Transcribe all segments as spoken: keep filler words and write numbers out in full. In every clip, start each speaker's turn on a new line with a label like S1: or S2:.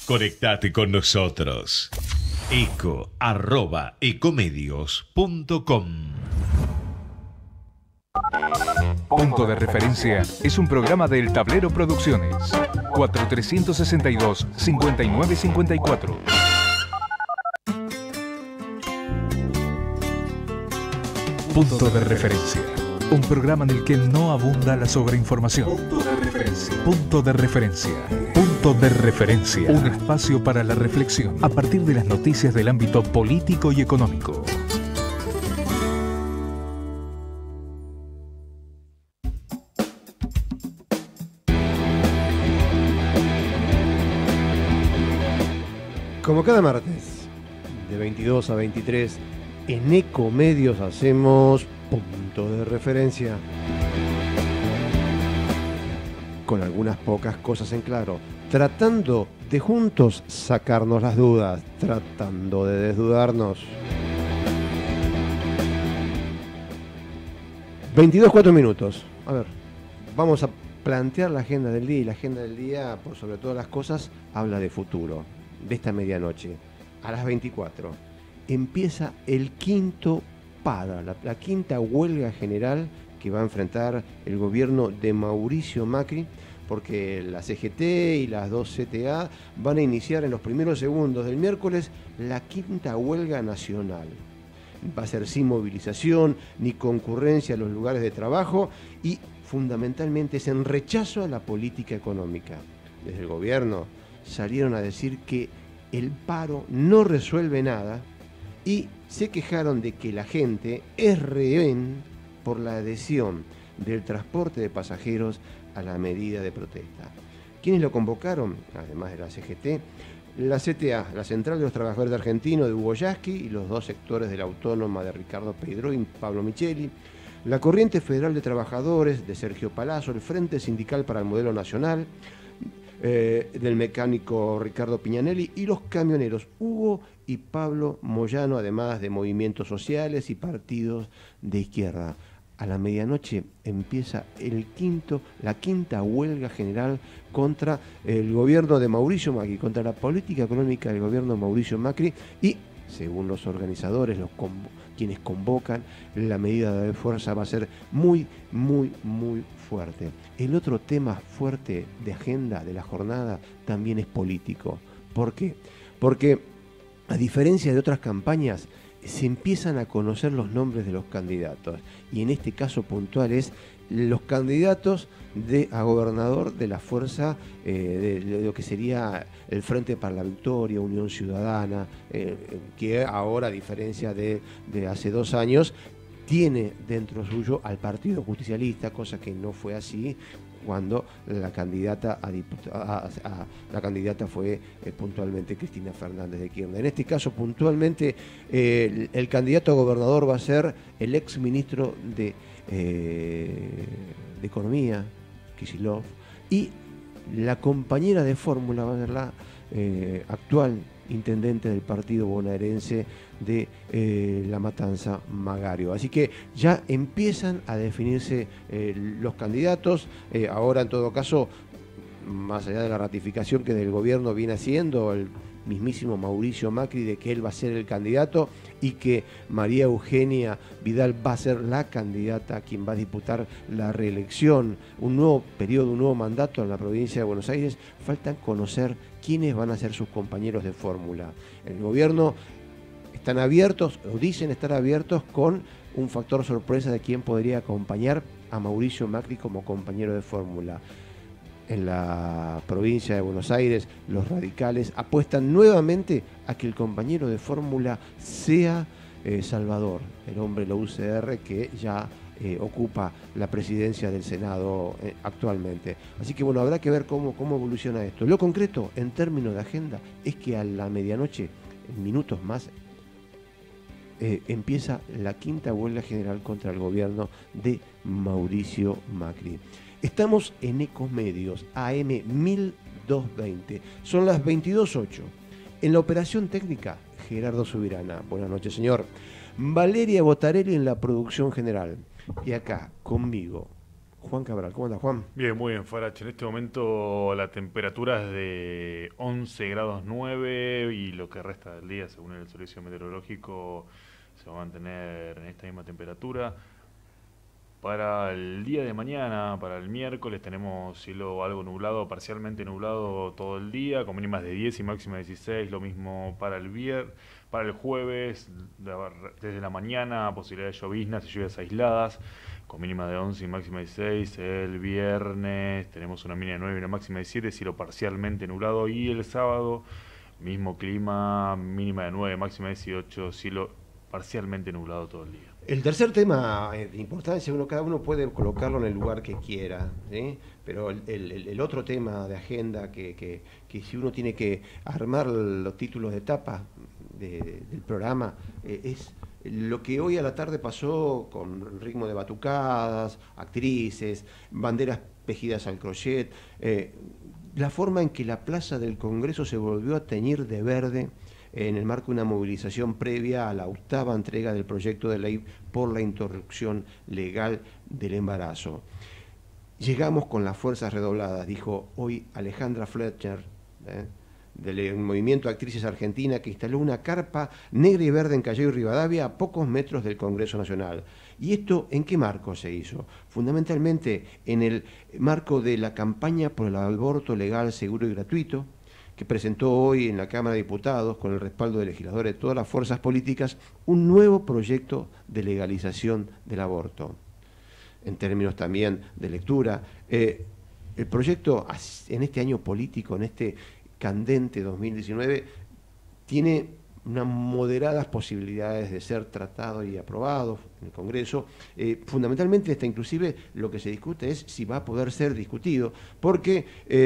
S1: Conectate con nosotros. eco arroba ecomedios punto com.
S2: Punto de Referencia es un programa del Tablero Producciones. cuatro tres seis dos, cinco nueve cinco cuatro. Punto de Referencia. Un programa en el que no abunda la sobreinformación. Punto de Referencia. Punto de Referencia. Punto de Referencia. Un espacio para la reflexión a partir de las noticias del ámbito político y económico.
S3: Como cada martes, de veintidós a veintitrés, en Ecomedios hacemos Punto de Referencia. Con algunas pocas cosas en claro, tratando de juntos sacarnos las dudas, tratando de desdudarnos. veintidós, cuatro minutos. A ver, vamos a plantear la agenda del día, y la agenda del día, por sobre todas las cosas, habla de futuro, de esta medianoche. A las veinticuatro empieza el quinto paro, la, la quinta huelga general que va a enfrentar el gobierno de Mauricio Macri, porque la C G T y las dos C T A van a iniciar en los primeros segundos del miércoles la quinta huelga nacional. Va a ser sin movilización ni concurrencia a los lugares de trabajo y fundamentalmente es en rechazo a la política económica. Desde el gobierno salieron a decir que el paro no resuelve nada y se quejaron de que la gente es rehén por la adhesión del transporte de pasajeros a la medida de protesta. ¿Quiénes lo convocaron? Además de la C G T, la C T A, la Central de los Trabajadores Argentinos de Hugo Yasky y los dos sectores de la Autónoma de Ricardo Peidró y Pablo Micheli, la Corriente Federal de Trabajadores de Sergio Palazzo, el Frente Sindical para el Modelo Nacional, Eh, del mecánico Ricardo Piñanelli y los camioneros Hugo y Pablo Moyano, además de movimientos sociales y partidos de izquierda. A la medianoche empieza el quinto, la quinta huelga general contra el gobierno de Mauricio Macri, contra la política económica del gobierno de Mauricio Macri y, según los organizadores, los conv- quienes convocan, la medida de fuerza va a ser muy, muy, muy fuerte. El otro tema fuerte de agenda de la jornada también es político. ¿Por qué? Porque, a diferencia de otras campañas, se empiezan a conocer los nombres de los candidatos. Y en este caso puntual es los candidatos de, a gobernador de la fuerza eh, de, de lo que sería el Frente para la Victoria, Unión Ciudadana, eh, que ahora, a diferencia de, de hace dos años, tiene dentro suyo al Partido Justicialista, cosa que no fue así cuando la candidata a, a, a la candidata fue eh, puntualmente Cristina Fernández de Kirchner. En este caso puntualmente eh, el, el candidato a gobernador va a ser el ex ministro de, eh, de Economía, Kicillof, y la compañera de fórmula va a ser la eh, actual intendente del partido bonaerense de eh, La Matanza, Magario. Así que ya empiezan a definirse eh, los candidatos. Eh, ahora, en todo caso, más allá de la ratificación que del gobierno viene haciendo el mismísimo Mauricio Macri de que él va a ser el candidato y que María Eugenia Vidal va a ser la candidata a quien va a disputar la reelección, un nuevo periodo, un nuevo mandato en la provincia de Buenos Aires, falta conocer quiénes van a ser sus compañeros de fórmula. El gobierno están abiertos, o dicen estar abiertos, con un factor sorpresa de quién podría acompañar a Mauricio Macri como compañero de fórmula. En la provincia de Buenos Aires, los radicales apuestan nuevamente a que el compañero de fórmula sea eh, Salvador, el hombre de la U C R que ya eh, ocupa la presidencia del Senado eh, actualmente. Así que bueno, habrá que ver cómo, cómo evoluciona esto. Lo concreto, en términos de agenda, es que a la medianoche, en minutos más, eh, empieza la quinta huelga general contra el gobierno de Mauricio Macri. Estamos en Ecomedios, A M mil doscientos veinte. Son las veintidós ocho. En la operación técnica, Gerardo Subirana. Buenas noches, señor. Valeria Botarelli en la producción general. Y acá, conmigo, Juan Cabral. ¿Cómo anda, Juan?
S4: Bien, muy bien, Farache. En este momento la temperatura es de once grados nueve y lo que resta del día, según el servicio meteorológico, se va a mantener en esta misma temperatura. Para el día de mañana, para el miércoles, tenemos cielo algo nublado, parcialmente nublado todo el día, con mínimas de diez y máxima de dieciséis. Lo mismo para el viernes, para el jueves, desde la mañana, posibilidad de lloviznas y lluvias aisladas, con mínima de once y máxima de dieciséis. El viernes tenemos una mínima de nueve y una máxima de siete, cielo parcialmente nublado. Y el sábado, mismo clima, mínima de nueve, máxima de dieciocho, cielo parcialmente nublado todo el día.
S3: El tercer tema de importancia, uno, cada uno puede colocarlo en el lugar que quiera, ¿sí? Pero el, el, el otro tema de agenda, que, que, que si uno tiene que armar los títulos de tapa de, del programa, eh, es lo que hoy a la tarde pasó con ritmo de batucadas, actrices, banderas tejidas al crochet, eh, la forma en que la Plaza del Congreso se volvió a teñir de verde en el marco de una movilización previa a la octava entrega del proyecto de ley por la interrupción legal del embarazo. Llegamos con las fuerzas redobladas, dijo hoy Alejandra Fletcher, ¿eh? del Movimiento Actrices Argentina, que instaló una carpa negra y verde en Callao y Rivadavia a pocos metros del Congreso Nacional. ¿Y esto en qué marco se hizo? Fundamentalmente en el marco de la campaña por el aborto legal, seguro y gratuito, que presentó hoy en la Cámara de Diputados, con el respaldo de legisladores de todas las fuerzas políticas, un nuevo proyecto de legalización del aborto. En términos también de lectura, eh, el proyecto en este año político, en este candente dos mil diecinueve, tiene unas moderadas posibilidades de ser tratado y aprobado en el Congreso. Eh, fundamentalmente, hasta inclusive lo que se discute es si va a poder ser discutido, porque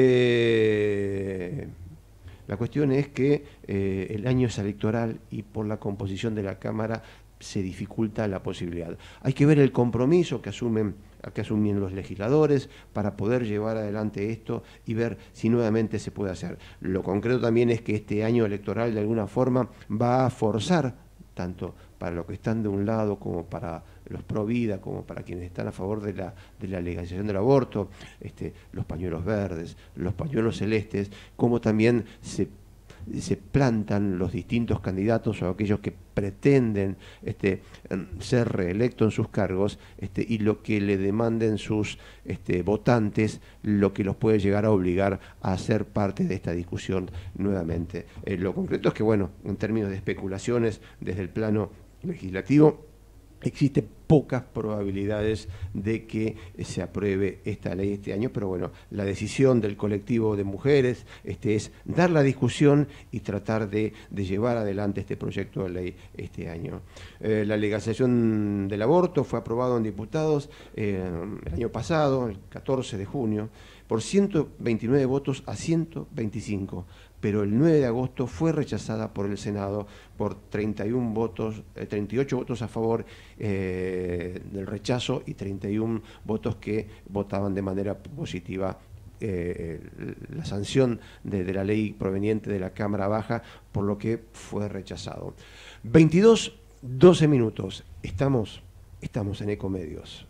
S3: eh, la cuestión es que eh, el año es electoral y por la composición de la Cámara se dificulta la posibilidad. Hay que ver el compromiso que asumen, que asumen los legisladores para poder llevar adelante esto y ver si nuevamente se puede hacer. Lo concreto también es que este año electoral de alguna forma va a forzar, tanto para los que están de un lado como para los pro vida, como para quienes están a favor de la, de la legalización del aborto, este, los pañuelos verdes, los pañuelos celestes, como también se, se plantan los distintos candidatos o aquellos que pretenden este, ser reelectos en sus cargos, este, y lo que le demanden sus este, votantes, lo que los puede llegar a obligar a ser parte de esta discusión nuevamente. Eh, lo concreto es que, bueno, en términos de especulaciones desde el plano legislativo, existen pocas probabilidades de que se apruebe esta ley este año, pero bueno, la decisión del colectivo de mujeres este, es dar la discusión y tratar de, de llevar adelante este proyecto de ley este año. Eh, la legalización del aborto fue aprobado en diputados eh, el año pasado, el catorce de junio, por ciento veintinueve votos a ciento veinticinco, pero el nueve de agosto fue rechazada por el Senado por treinta y uno votos, eh, treinta y ocho votos a favor eh, del rechazo y treinta y uno votos que votaban de manera positiva eh, la sanción de, de la ley proveniente de la Cámara Baja, por lo que fue rechazado. veintidós, doce minutos. Estamos, estamos en Ecomedios.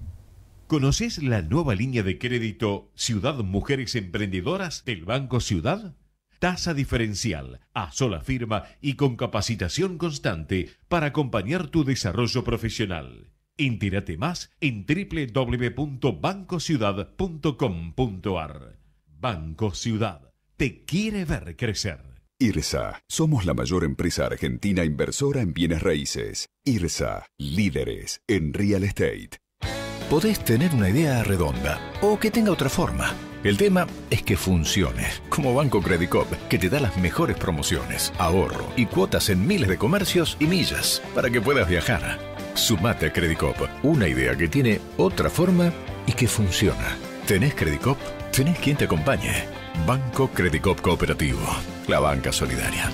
S1: ¿Conoces la nueva línea de crédito Ciudad Mujeres Emprendedoras del Banco Ciudad? Tasa diferencial, a sola firma y con capacitación constante para acompañar tu desarrollo profesional. Entérate más en doble u doble u doble u punto banco ciudad punto com punto a r. Banco Ciudad te quiere ver crecer.
S5: IRSA. Somos la mayor empresa argentina inversora en bienes raíces. IRSA. Líderes en real estate.
S6: Podés tener una idea redonda o que tenga otra forma. El tema es que funcione, como Banco Credicop, que te da las mejores promociones, ahorro y cuotas en miles de comercios y millas para que puedas viajar. Sumate a Credicop, una idea que tiene otra forma y que funciona. ¿Tenés Credicop? Tenés quien te acompañe. Banco Credicop Cooperativo, la banca solidaria.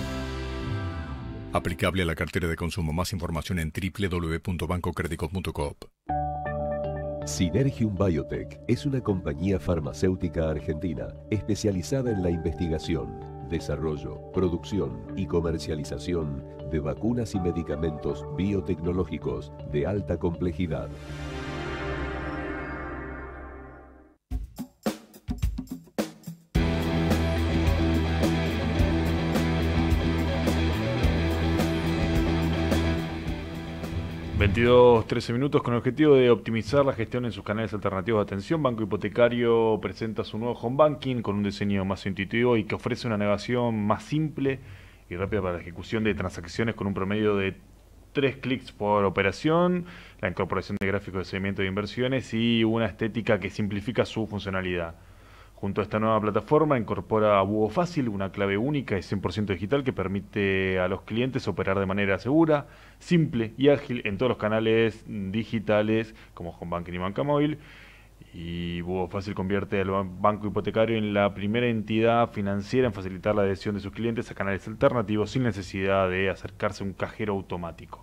S6: Aplicable a la cartera de consumo. Más información en doble u doble u doble u punto banco credicop punto com.
S7: Synergium Biotech es una compañía farmacéutica argentina especializada en la investigación, desarrollo, producción y comercialización de vacunas y medicamentos biotecnológicos de alta complejidad.
S4: veintidós trece minutos. Con el objetivo de optimizar la gestión en sus canales alternativos de atención, Banco Hipotecario presenta su nuevo home banking con un diseño más intuitivo y que ofrece una navegación más simple y rápida para la ejecución de transacciones con un promedio de tres clics por operación, la incorporación de gráficos de seguimiento de inversiones y una estética que simplifica su funcionalidad. Junto a esta nueva plataforma incorpora Búho Fácil, una clave única y cien por ciento digital que permite a los clientes operar de manera segura, simple y ágil en todos los canales digitales como Home Banking y Banca Móvil. Y Búho Fácil convierte al Banco Hipotecario en la primera entidad financiera en facilitar la adhesión de sus clientes a canales alternativos sin necesidad de acercarse a un cajero automático.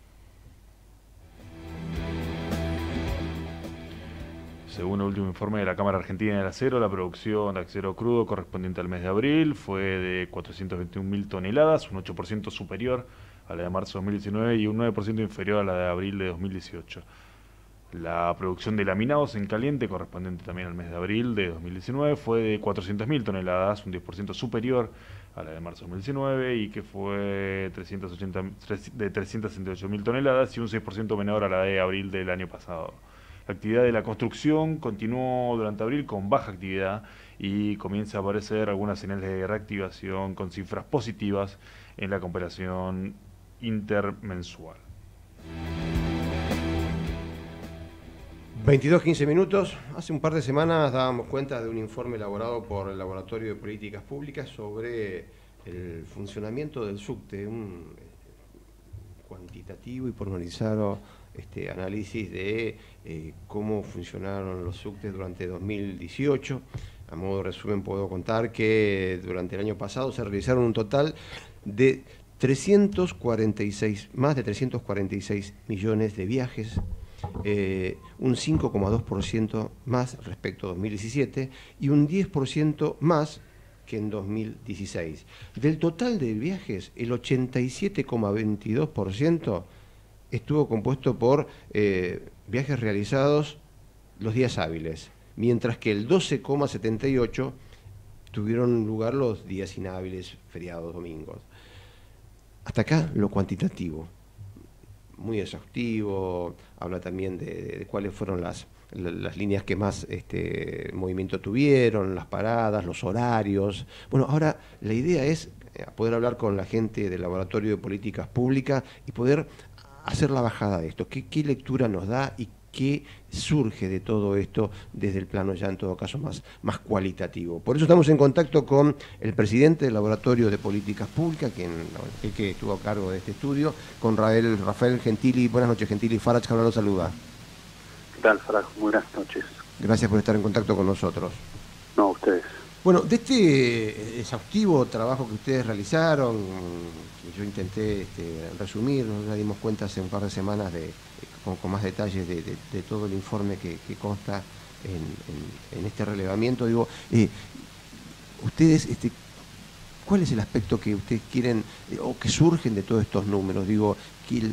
S4: Según el último informe de la Cámara Argentina del Acero, la producción de acero crudo correspondiente al mes de abril fue de cuatrocientas veintiún mil toneladas, un ocho por ciento superior a la de marzo de dos mil diecinueve y un nueve por ciento inferior a la de abril de dos mil dieciocho. La producción de laminados en caliente, correspondiente también al mes de abril de dos mil diecinueve, fue de cuatrocientas mil toneladas, un diez por ciento superior a la de marzo de dos mil diecinueve, y que fue trescientas ochenta, de trescientas sesenta y ocho mil toneladas y un seis por ciento menor a la de abril del año pasado. La actividad de la construcción continuó durante abril con baja actividad y comienza a aparecer algunas señales de reactivación con cifras positivas en la comparación intermensual.
S3: veintidós quince minutos. Hace un par de semanas dábamos cuenta de un informe elaborado por el Laboratorio de Políticas Públicas sobre el funcionamiento del subte, un cuantitativo y pormenorizado este, análisis de eh, cómo funcionaron los subtes durante dos mil dieciocho. A modo de resumen puedo contar que durante el año pasado se realizaron un total de trescientos cuarenta y seis, más de trescientos cuarenta y seis millones de viajes, eh, un cinco coma dos por ciento más respecto a dos mil diecisiete y un diez por ciento más que en dos mil dieciséis. Del total de viajes, el ochenta y siete coma veintidós por ciento estuvo compuesto por eh, viajes realizados los días hábiles, mientras que el doce coma setenta y ocho por ciento tuvieron lugar los días inhábiles, feriados, domingos. Hasta acá lo cuantitativo, muy exhaustivo, habla también de, de cuáles fueron las, las líneas que más este, movimiento tuvieron, las paradas, los horarios. Bueno, ahora la idea es poder hablar con la gente del Laboratorio de Políticas Públicas y poder hacer la bajada de esto. ¿Qué, qué lectura nos da y qué surge de todo esto desde el plano ya en todo caso más, más cualitativo? Por eso estamos en contacto con el presidente del Laboratorio de Políticas Públicas, quien, el que estuvo a cargo de este estudio, con Rafael, Rafael Gentili. Buenas noches, Gentili. Farach Cabral lo saluda.
S8: ¿Qué tal, Farach? Buenas noches.
S3: Gracias por estar en contacto con nosotros.
S8: No, ustedes.
S3: Bueno, de este exhaustivo trabajo que ustedes realizaron, que yo intenté este, resumir, nos ya dimos cuenta hace un par de semanas de, con, con más detalles de, de, de todo el informe que, que consta en, en, en este relevamiento. Digo, eh, ustedes, este, ¿cuál es el aspecto que ustedes quieren eh, o que surgen de todos estos números? Digo, que el,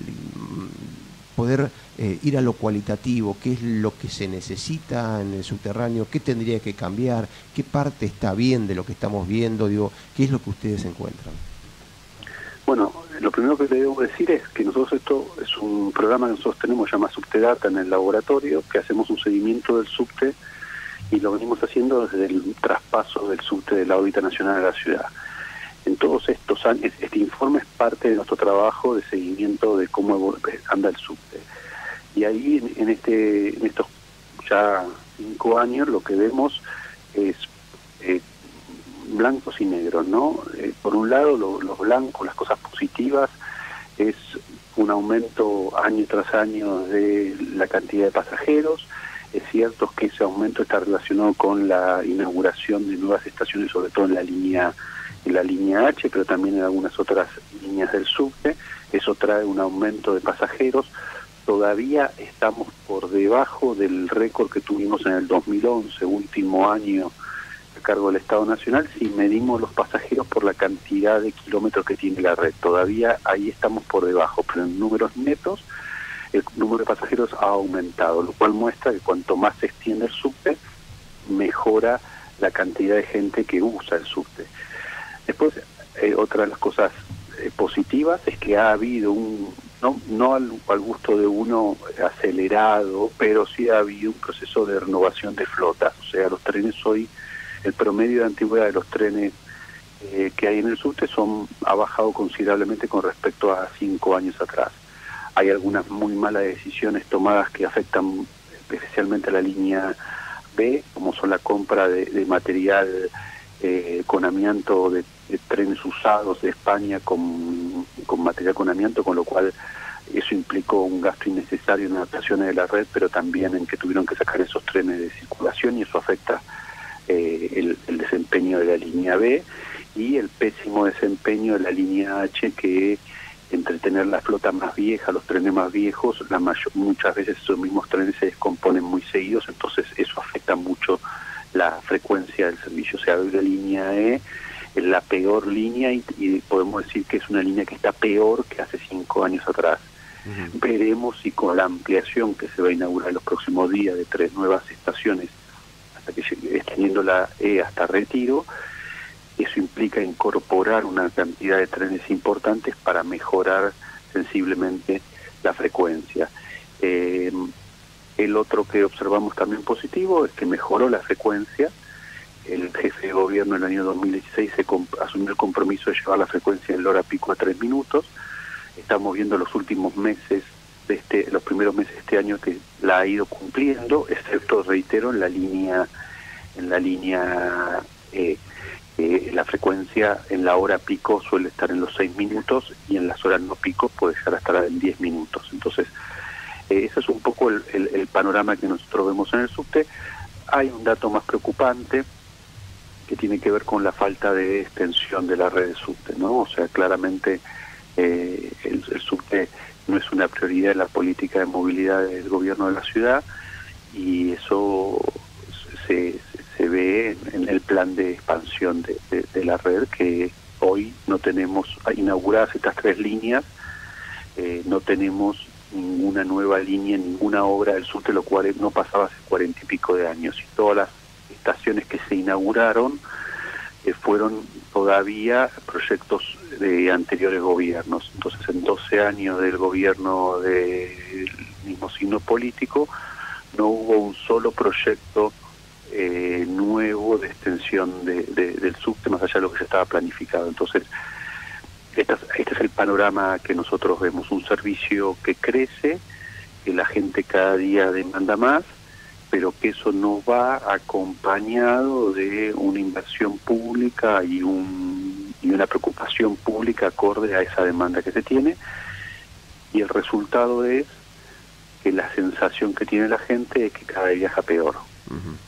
S3: poder eh, ir a lo cualitativo, qué es lo que se necesita en el subterráneo, qué tendría que cambiar, qué parte está bien de lo que estamos viendo, digo, qué es lo que ustedes encuentran.
S8: Bueno, lo primero que le debo decir es que nosotros esto es un programa que nosotros tenemos, llama Subtedata en el laboratorio, que hacemos un seguimiento del subte y lo venimos haciendo desde el traspaso del subte de la órbita nacional a la ciudad. En todos estos años, este informe es parte de nuestro trabajo de seguimiento de cómo anda el subte. Y ahí, en, en, este, en estos ya cinco años, lo que vemos es eh, blancos y negros, ¿no? Eh, por un lado, lo, los blancos, las cosas positivas, es un aumento año tras año de la cantidad de pasajeros. Es cierto que ese aumento está relacionado con la inauguración de nuevas estaciones, sobre todo en la línea en la línea H, pero también en algunas otras líneas del subte. Eso trae un aumento de pasajeros. Todavía estamos por debajo del récord que tuvimos en el dos mil once, último año a cargo del Estado Nacional, si medimos los pasajeros por la cantidad de kilómetros que tiene la red. Todavía ahí estamos por debajo, pero en números netos el número de pasajeros ha aumentado, lo cual muestra que cuanto más se extiende el subte, mejora la cantidad de gente que usa el subte. Después, eh, otra de las cosas eh, positivas es que ha habido un no, no al, al gusto de uno acelerado, pero sí ha habido un proceso de renovación de flotas. O sea, los trenes hoy, el promedio de antigüedad de los trenes eh, que hay en el subte son ha bajado considerablemente con respecto a cinco años atrás. Hay algunas muy malas decisiones tomadas que afectan especialmente a la línea B, como son la compra de, de material eh, con amianto de, de trenes usados de España con, con material con amianto, con lo cual eso implicó un gasto innecesario en adaptaciones de la red, pero también en que tuvieron que sacar esos trenes de circulación y eso afecta eh, el, el desempeño de la línea B y el pésimo desempeño de la línea H, que entre tener la flota más vieja, los trenes más viejos, la mayor, muchas veces esos mismos trenes se descomponen muy seguidos, entonces eso afecta mucho la frecuencia del servicio. O sea, hoy la línea E es la peor línea y, y podemos decir que es una línea que está peor que hace cinco años atrás. Uh-huh. Veremos si con la ampliación que se va a inaugurar en los próximos días de tres nuevas estaciones, hasta que llegue, extendiendo la E hasta Retiro, eso implica incorporar una cantidad de trenes importantes para mejorar sensiblemente la frecuencia. Eh, el otro que observamos también positivo es que mejoró la frecuencia. El jefe de gobierno en el año dos mil dieciséis se asumió el compromiso de llevar la frecuencia en la hora pico a tres minutos. Estamos viendo los últimos meses, de este, los primeros meses de este año que la ha ido cumpliendo, excepto, reitero, en la línea, en la línea E. Eh, la frecuencia en la hora pico suele estar en los seis minutos y en las horas no pico puede llegar a estar en diez minutos. Entonces, eh, ese es un poco el, el, el panorama que nosotros vemos en el subte. Hay un dato más preocupante que tiene que ver con la falta de extensión de la red de subte, ¿no? O sea, claramente eh, el, el subte no es una prioridad en la política de movilidad del gobierno de la ciudad y eso se... se ve en el plan de expansión de, de, de la red, que hoy no tenemos inauguradas estas tres líneas, eh, no tenemos ninguna nueva línea, ninguna obra del subte, lo cual no pasaba hace cuarenta y pico de años, y todas las estaciones que se inauguraron eh, fueron todavía proyectos de anteriores gobiernos. Entonces, en doce años del gobierno del mismo signo político, no hubo un solo proyecto Eh, nuevo de extensión de, de, del subte más allá de lo que se estaba planificado. Entonces, esta, este es el panorama que nosotros vemos, un servicio que crece, que la gente cada día demanda más, pero que eso no va acompañado de una inversión pública y, un, y una preocupación pública acorde a esa demanda que se tiene, y el resultado es que la sensación que tiene la gente es que cada día viaja peor.
S3: Uh-huh.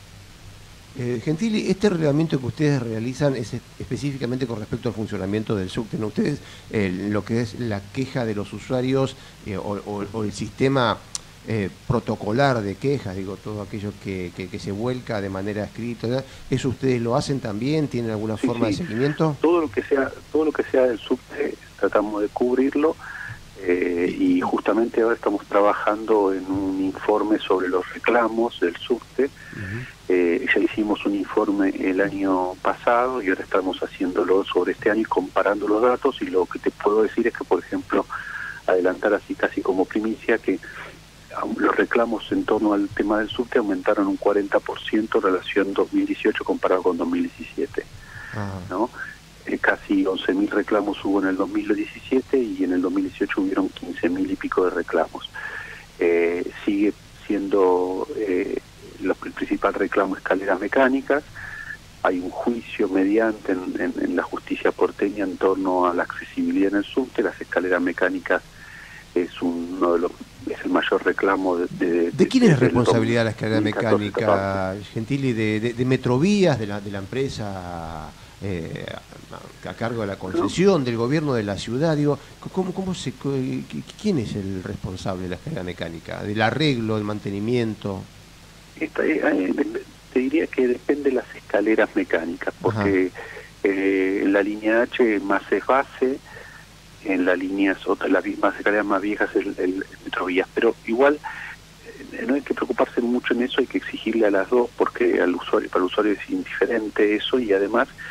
S3: Eh, Gentili, este reglamento que ustedes realizan es específicamente con respecto al funcionamiento del subte, ¿no? Ustedes, eh, lo que es la queja de los usuarios eh, o, o, o el sistema eh, protocolar de quejas, digo, todo aquello que, que, que se vuelca de manera escrita, ¿verdad? ¿Eso ustedes lo hacen también? ¿Tienen alguna
S8: sí,
S3: forma
S8: sí.
S3: de seguimiento?
S8: Todo lo que sea, todo lo que sea del subte tratamos de cubrirlo. Eh, y justamente ahora estamos trabajando en un informe sobre los reclamos del subte. Uh-huh. eh, ya hicimos un informe el año pasado y ahora estamos haciéndolo sobre este año y comparando los datos, y lo que te puedo decir es que, por ejemplo, adelantar así casi como primicia, que los reclamos en torno al tema del subte aumentaron un cuarenta por ciento en relación dos mil dieciocho comparado con dos mil diecisiete. Uh-huh. ¿No? Casi once mil reclamos hubo en el dos mil diecisiete y en el dos mil dieciocho hubieron quince mil y pico de reclamos. Eh, sigue siendo eh, lo, el principal reclamo escaleras mecánicas. Hay un juicio mediante en, en, en la justicia porteña en torno a la accesibilidad en el subte. Las escaleras mecánicas es uno de los es el mayor reclamo de... ¿De,
S3: ¿De quién
S8: de,
S3: es responsabilidad la escalera
S8: dos mil catorce,
S3: mecánica, Gentili? ¿De, de, de Metrovías, de la, de la empresa eh, a cargo de la concesión, no. del gobierno de la ciudad? Digo, ¿cómo, cómo se, ¿quién es el responsable de la escalera mecánica? ¿Del arreglo, del mantenimiento?
S8: Esta, eh, te diría que depende de las escaleras mecánicas, porque eh, en la línea H más es base, en la línea otra, las más escaleras más viejas el, el, el Metrovías, pero igual eh, no hay que preocuparse mucho en eso, hay que exigirle a las dos, porque al usuario, para el usuario es indiferente eso, y además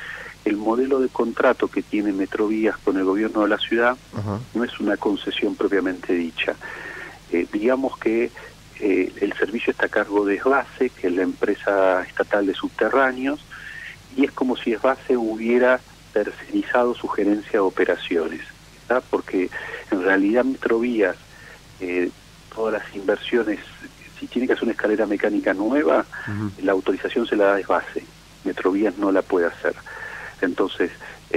S8: el modelo de contrato que tiene Metrovías con el gobierno de la ciudad
S3: Ajá.
S8: no es una concesión propiamente dicha. Eh, digamos que eh, el servicio está a cargo de Esbase, que es la empresa estatal de subterráneos, y es como si Esbase hubiera tercerizado su gerencia de operaciones, ¿tá? Porque en realidad Metrovías, eh, todas las inversiones, si tiene que hacer una escalera mecánica nueva, uh-huh. la autorización se la da Esbase, Metrovías no la puede hacer. Entonces,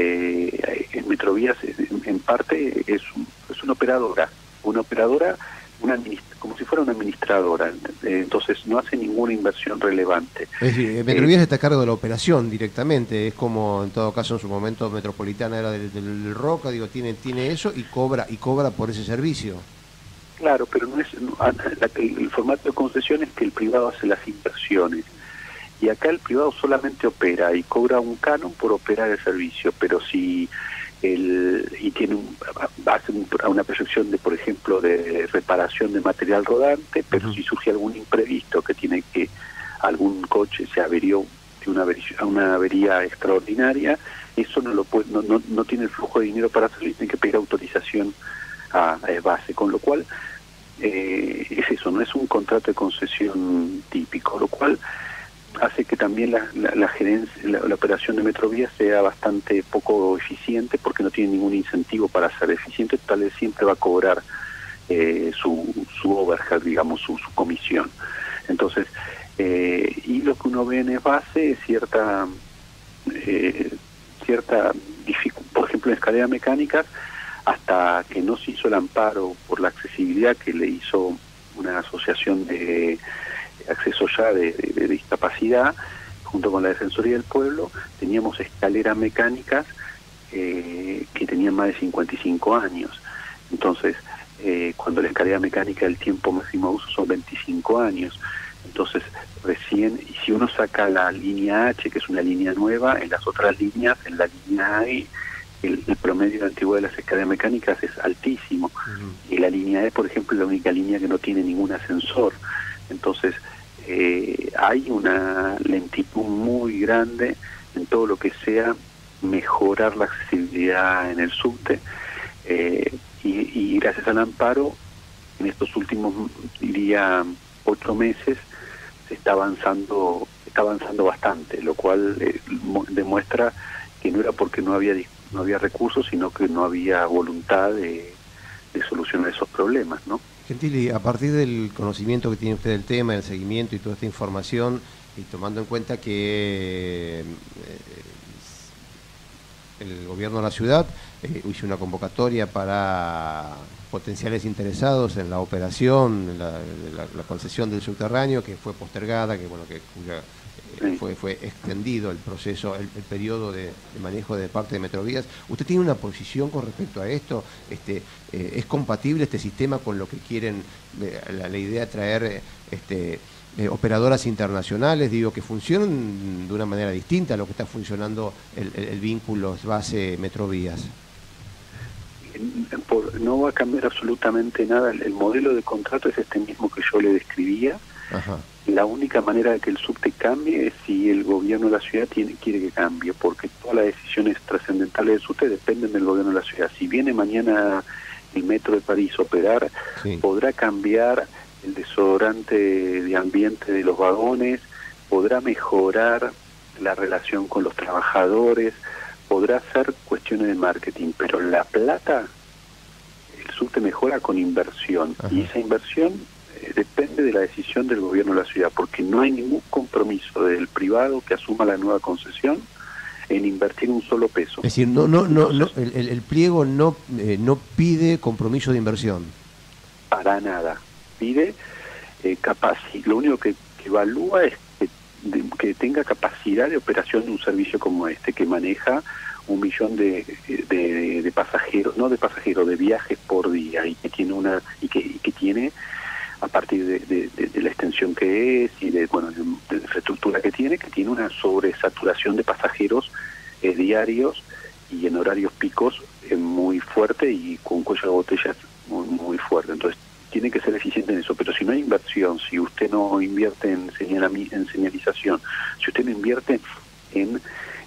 S8: eh, en Metrovías en, en parte es, un, es una operadora, una operadora una como si fuera una administradora, eh, entonces no hace ninguna inversión relevante.
S3: Es decir, Metrovías eh, está a cargo de la operación directamente, es como en todo caso en su momento Metropolitana era del, del Roca, digo, tiene tiene eso y cobra y cobra por ese servicio.
S8: Claro, pero no es no, la, el, el formato de concesión es que el privado hace las inversiones. Y acá el privado solamente opera y cobra un canon por operar el servicio, pero si el y tiene un, hace un, una proyección de, por ejemplo, de reparación de material rodante, pero uh-huh. si surge algún imprevisto que tiene que algún coche se averió de una avería, una avería extraordinaria, eso no lo puede, no, no, no tiene el flujo de dinero para hacerlo y tiene que pedir autorización a, a Esbase, con lo cual eh, es eso, no es un contrato de concesión típico, lo cual hace que también la, la, la gerencia, la, la operación de Metrovías sea bastante poco eficiente porque no tiene ningún incentivo para ser eficiente, tal vez siempre va a cobrar eh, su, su overhead, digamos, su, su comisión. Entonces, eh, y lo que uno ve en Esbase es cierta, eh, cierta dificultad, por ejemplo, en escaleras mecánicas, hasta que no se hizo el amparo por la accesibilidad que le hizo una asociación de acceso ya de, de, de discapacidad, junto con la Defensoría del Pueblo, teníamos escaleras mecánicas eh, que tenían más de cincuenta y cinco años. Entonces, eh, cuando la escalera mecánica el tiempo máximo de uso son veinticinco años. Entonces, recién, y si uno saca la línea H, que es una línea nueva, en las otras líneas, en la línea A, el, el promedio de antigüedad de las escaleras mecánicas es altísimo. Uh-huh. Y la línea E, por ejemplo, es la única línea que no tiene ningún ascensor. Entonces, eh, hay una lentitud muy grande en todo lo que sea mejorar la accesibilidad en el subte, eh, y, y gracias al amparo, en estos últimos, diría, ocho meses, se está avanzando, está avanzando bastante, lo cual eh, demuestra que no era porque no había no había recursos, sino que no había voluntad de, de solucionar esos problemas, ¿no?
S3: Gentili, a partir del conocimiento que tiene usted del tema, el seguimiento y toda esta información, y tomando en cuenta que eh, el gobierno de la ciudad eh, hizo una convocatoria para potenciales interesados en la operación, la, la, la concesión del subterráneo, que fue postergada, que bueno, que cuya, eh, fue, fue extendido el proceso, el, el periodo de, de manejo de parte de Metrovías. ¿Usted tiene una posición con respecto a esto? Este, eh, ¿Es compatible este sistema con lo que quieren, eh, la, la idea de traer este, eh, operadoras internacionales, digo, que funcionan de una manera distinta a lo que está funcionando el, el, el vínculo Esbase-Metrovías?
S8: Por, no va a cambiar absolutamente nada. El modelo de contrato es este mismo que yo le describía. Ajá. La única manera de que el subte cambie es si el gobierno de la ciudad tiene, quiere que cambie, porque todas las decisiones trascendentales del subte dependen del gobierno de la ciudad. Si viene mañana el Metro de París a operar, sí, podrá cambiar el desodorante de ambiente de los vagones, podrá mejorar la relación con los trabajadores, podrá hacer cuestiones de marketing, pero la plata, el subte mejora con inversión. Ajá. Y esa inversión eh, depende de la decisión del gobierno de la ciudad, porque no hay ningún compromiso del privado que asuma la nueva concesión en invertir un solo peso.
S3: Es decir, no, no, no, no el, el pliego no, eh, no pide compromiso de inversión.
S8: Para nada. Pide eh, capacidad. Lo único que, que evalúa es que De, que tenga capacidad de operación de un servicio como este, que maneja un millón de, de, de pasajeros, no de pasajeros, de viajes por día, y que tiene una y que, y que tiene a partir de, de, de, de la extensión que es y de bueno de, de la infraestructura que tiene, que tiene una sobresaturación de pasajeros eh, diarios y en horarios picos eh, muy fuerte y con cuello de botellas muy, muy fuerte. Entonces tiene que ser eficiente en eso, pero si no hay inversión, si usted no invierte en, señal, en señalización, si usted no invierte en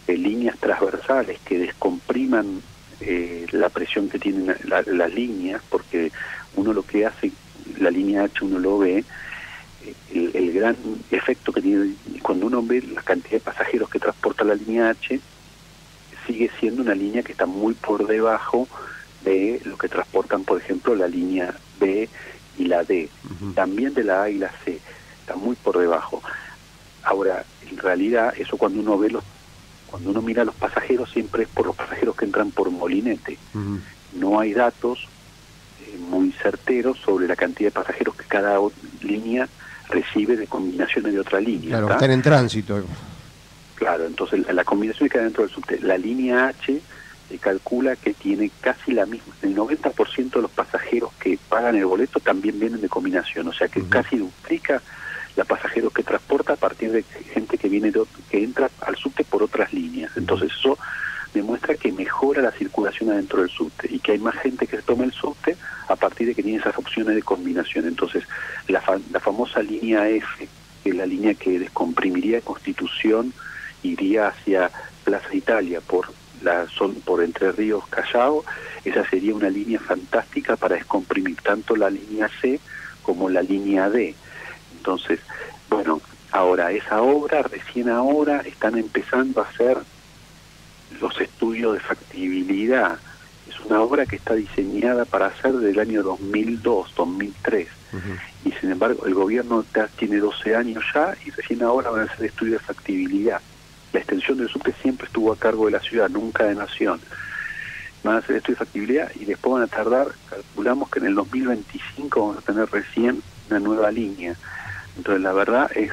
S8: eh, líneas transversales que descompriman eh, la presión que tienen la, las líneas, porque uno lo que hace, la línea H uno lo ve, el, el gran efecto que tiene, cuando uno ve la cantidad de pasajeros que transporta la línea H, sigue siendo una línea que está muy por debajo de lo que transportan, por ejemplo, la línea B y la D, uh-huh. también de la A y la C, está muy por debajo. Ahora, en realidad, eso cuando uno ve los, cuando uno mira a los pasajeros, siempre es por los pasajeros que entran por molinete. Uh-huh. No hay datos eh, muy certeros sobre la cantidad de pasajeros que cada línea recibe de combinaciones de otra línea.
S3: Claro, ¿tá? Están en tránsito.
S8: Claro, entonces la, la combinación que queda dentro del subte, la línea H se calcula que tiene casi la misma, el noventa por ciento de los pasajeros que pagan el boleto también vienen de combinación, o sea que uh-huh. casi duplica la pasajeros que transporta a partir de gente que viene de, que entra al subte por otras líneas. Entonces eso demuestra que mejora la circulación adentro del subte y que hay más gente que toma el subte a partir de que tiene esas opciones de combinación. Entonces la, fa, la famosa línea F, que es la línea que descomprimiría Constitución, iría hacia Plaza Italia por la son por Entre Ríos, Callao, esa sería una línea fantástica para descomprimir tanto la línea C como la línea D. Entonces, bueno, ahora esa obra, recién ahora están empezando a hacer los estudios de factibilidad. Es una obra que está diseñada para hacer del año dos mil dos, dos mil tres. Uh-huh. Y sin embargo, el gobierno ya tiene doce años ya y recién ahora van a hacer estudios de factibilidad. La extensión del subte siempre estuvo a cargo de la ciudad, nunca de Nación. Van a hacer estudios de factibilidad y después van a tardar, calculamos que en el dos mil veinticinco vamos a tener recién una nueva línea. Entonces la verdad es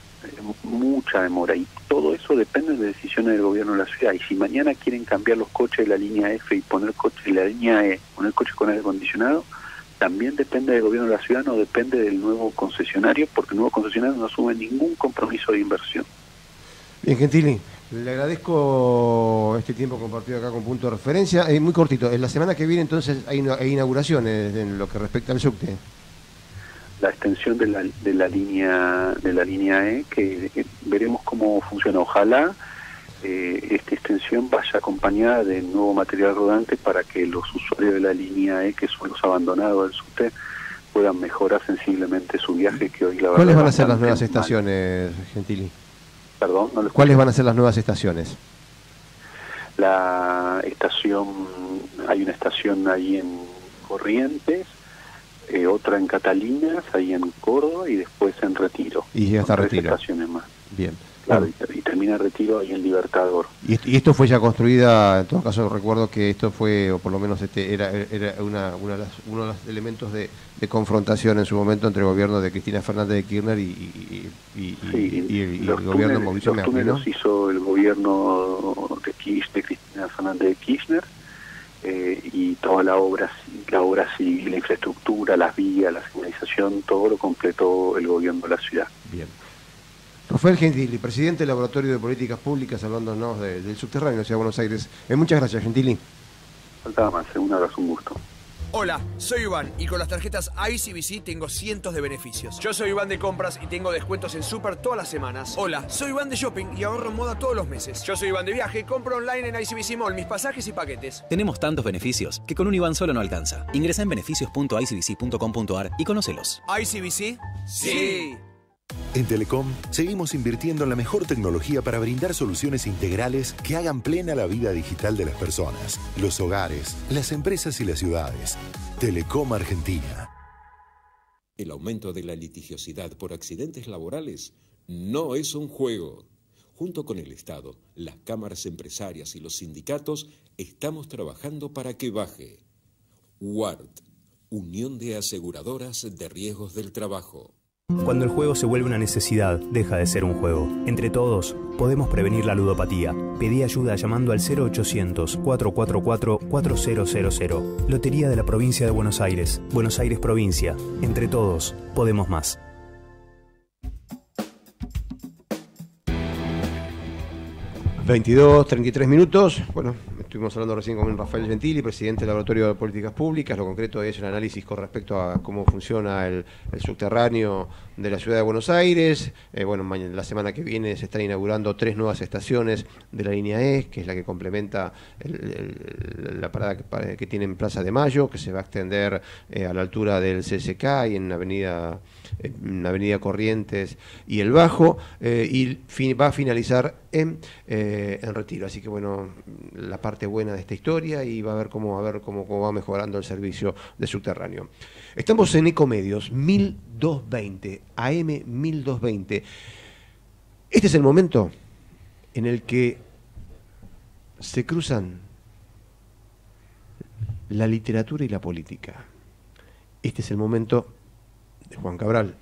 S8: mucha demora y todo eso depende de decisiones del gobierno de la ciudad. Y si mañana quieren cambiar los coches de la línea F y poner coches de la línea E, poner coches con aire acondicionado, también depende del gobierno de la ciudad, no depende del nuevo concesionario, porque el nuevo concesionario no asume ningún compromiso de inversión.
S3: Bien, Gentili, le agradezco este tiempo compartido acá con Punto de Referencia. Eh, muy cortito, en la semana que viene entonces hay, hay inauguraciones en lo que respecta al subte.
S8: La extensión de la, de la línea de la línea E, que, que veremos cómo funciona. Ojalá eh, esta extensión vaya acompañada de nuevo material rodante para que los usuarios de la línea E, que son los abandonados del subte, puedan mejorar sensiblemente su viaje, que hoy la verdad.
S3: ¿Cuáles van a ser las nuevas estaciones, Gentili?
S8: Perdón, no lo
S3: ¿Cuáles van a ser las nuevas estaciones?
S8: La estación, hay una estación ahí en Corrientes, eh, otra en Catalinas, ahí en Córdoba y después en Retiro.
S3: Y ya está Retiro.
S8: Tres estaciones más.
S3: Bien.
S8: Claro, y, y termina Retiro ahí en Libertador.
S3: Y esto, y esto fue ya construida, en todo caso recuerdo que esto fue, o por lo menos este era, era una, una de las, uno de los elementos de, de confrontación en su momento entre el gobierno de Cristina Fernández de Kirchner y, y, y, y,
S8: sí,
S3: y, y el, y el gobierno
S8: túneles,
S3: de Mauricio
S8: Macri.
S3: Los túneles
S8: los hizo el gobierno de, Kirchner, de Cristina Fernández de Kirchner, eh, y toda la obra, la obra civil, la infraestructura, las vías, la señalización, todo lo completó el gobierno de la ciudad.
S3: Bien. Rafael Gentili, presidente del Laboratorio de Políticas Públicas, hablándonos de, del subterráneo de la Ciudad de Buenos Aires. Eh, muchas gracias, Gentili.
S8: Faltaba más, un abrazo, un gusto.
S9: Hola, soy Iván y con las tarjetas I C B C tengo cientos de beneficios. Yo soy Iván de compras y tengo descuentos en Super todas las semanas. Hola, soy Iván de shopping y ahorro en moda todos los meses. Yo soy Iván de viaje, compro online en I C B C Mall mis pasajes y paquetes.
S10: Tenemos tantos beneficios que con un Iván solo no alcanza. Ingresa en beneficios punto i c b c punto com punto a r y conócelos.
S9: ¿I C B C? Sí.
S11: En Telecom seguimos invirtiendo en la mejor tecnología para brindar soluciones integrales que hagan plena la vida digital de las personas, los hogares, las empresas y las ciudades. Telecom Argentina.
S12: El aumento de la litigiosidad por accidentes laborales no es un juego. Junto con el Estado, las cámaras empresarias y los sindicatos estamos trabajando para que baje. U A R T, Unión de Aseguradoras de Riesgos del Trabajo.
S13: Cuando el juego se vuelve una necesidad, deja de ser un juego. Entre todos, podemos prevenir la ludopatía. Pedí ayuda llamando al cero ochocientos, cuatrocientos cuarenta y cuatro, cuatro cero cero cero. Lotería de la Provincia de Buenos Aires. Buenos Aires Provincia. Entre todos, podemos más.
S3: veintidós, treinta y tres minutos. Bueno, estuvimos hablando recién con Rafael Gentili, presidente del Laboratorio de Políticas Públicas. Lo concreto es un análisis con respecto a cómo funciona el, el subterráneo de la ciudad de Buenos Aires. Eh, bueno, mañana, la semana que viene se están inaugurando tres nuevas estaciones de la línea E, que es la que complementa el, el, la parada que, que tiene en Plaza de Mayo, que se va a extender eh, a la altura del C S K y en Avenida, en Avenida Corrientes y el Bajo, eh, y fin, va a finalizar en, eh, en Retiro. Así que bueno, la parte buena de esta historia, y va a ver cómo, a ver cómo, cómo va mejorando el servicio de subterráneo. Estamos en Ecomedios mil doscientos veinte, A M mil doscientos veinte. Este es el momento en el que se cruzan la literatura y la política. Este es el momento de Juan Cabral.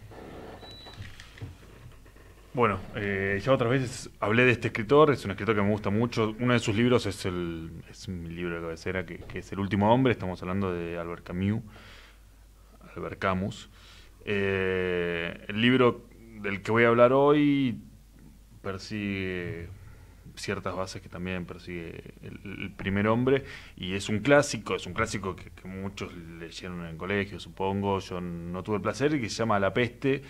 S4: Bueno, eh, ya otras veces hablé de este escritor, es un escritor que me gusta mucho. Uno de sus libros es el es mi libro de cabecera, que, que es El último hombre. Estamos hablando de Albert Camus. Albert Camus. Eh, el libro del que voy a hablar hoy persigue ciertas bases que también persigue el, el primer hombre, y es un clásico, es un clásico que, que muchos leyeron en el colegio, supongo. Yo no tuve el placer, que se llama La peste.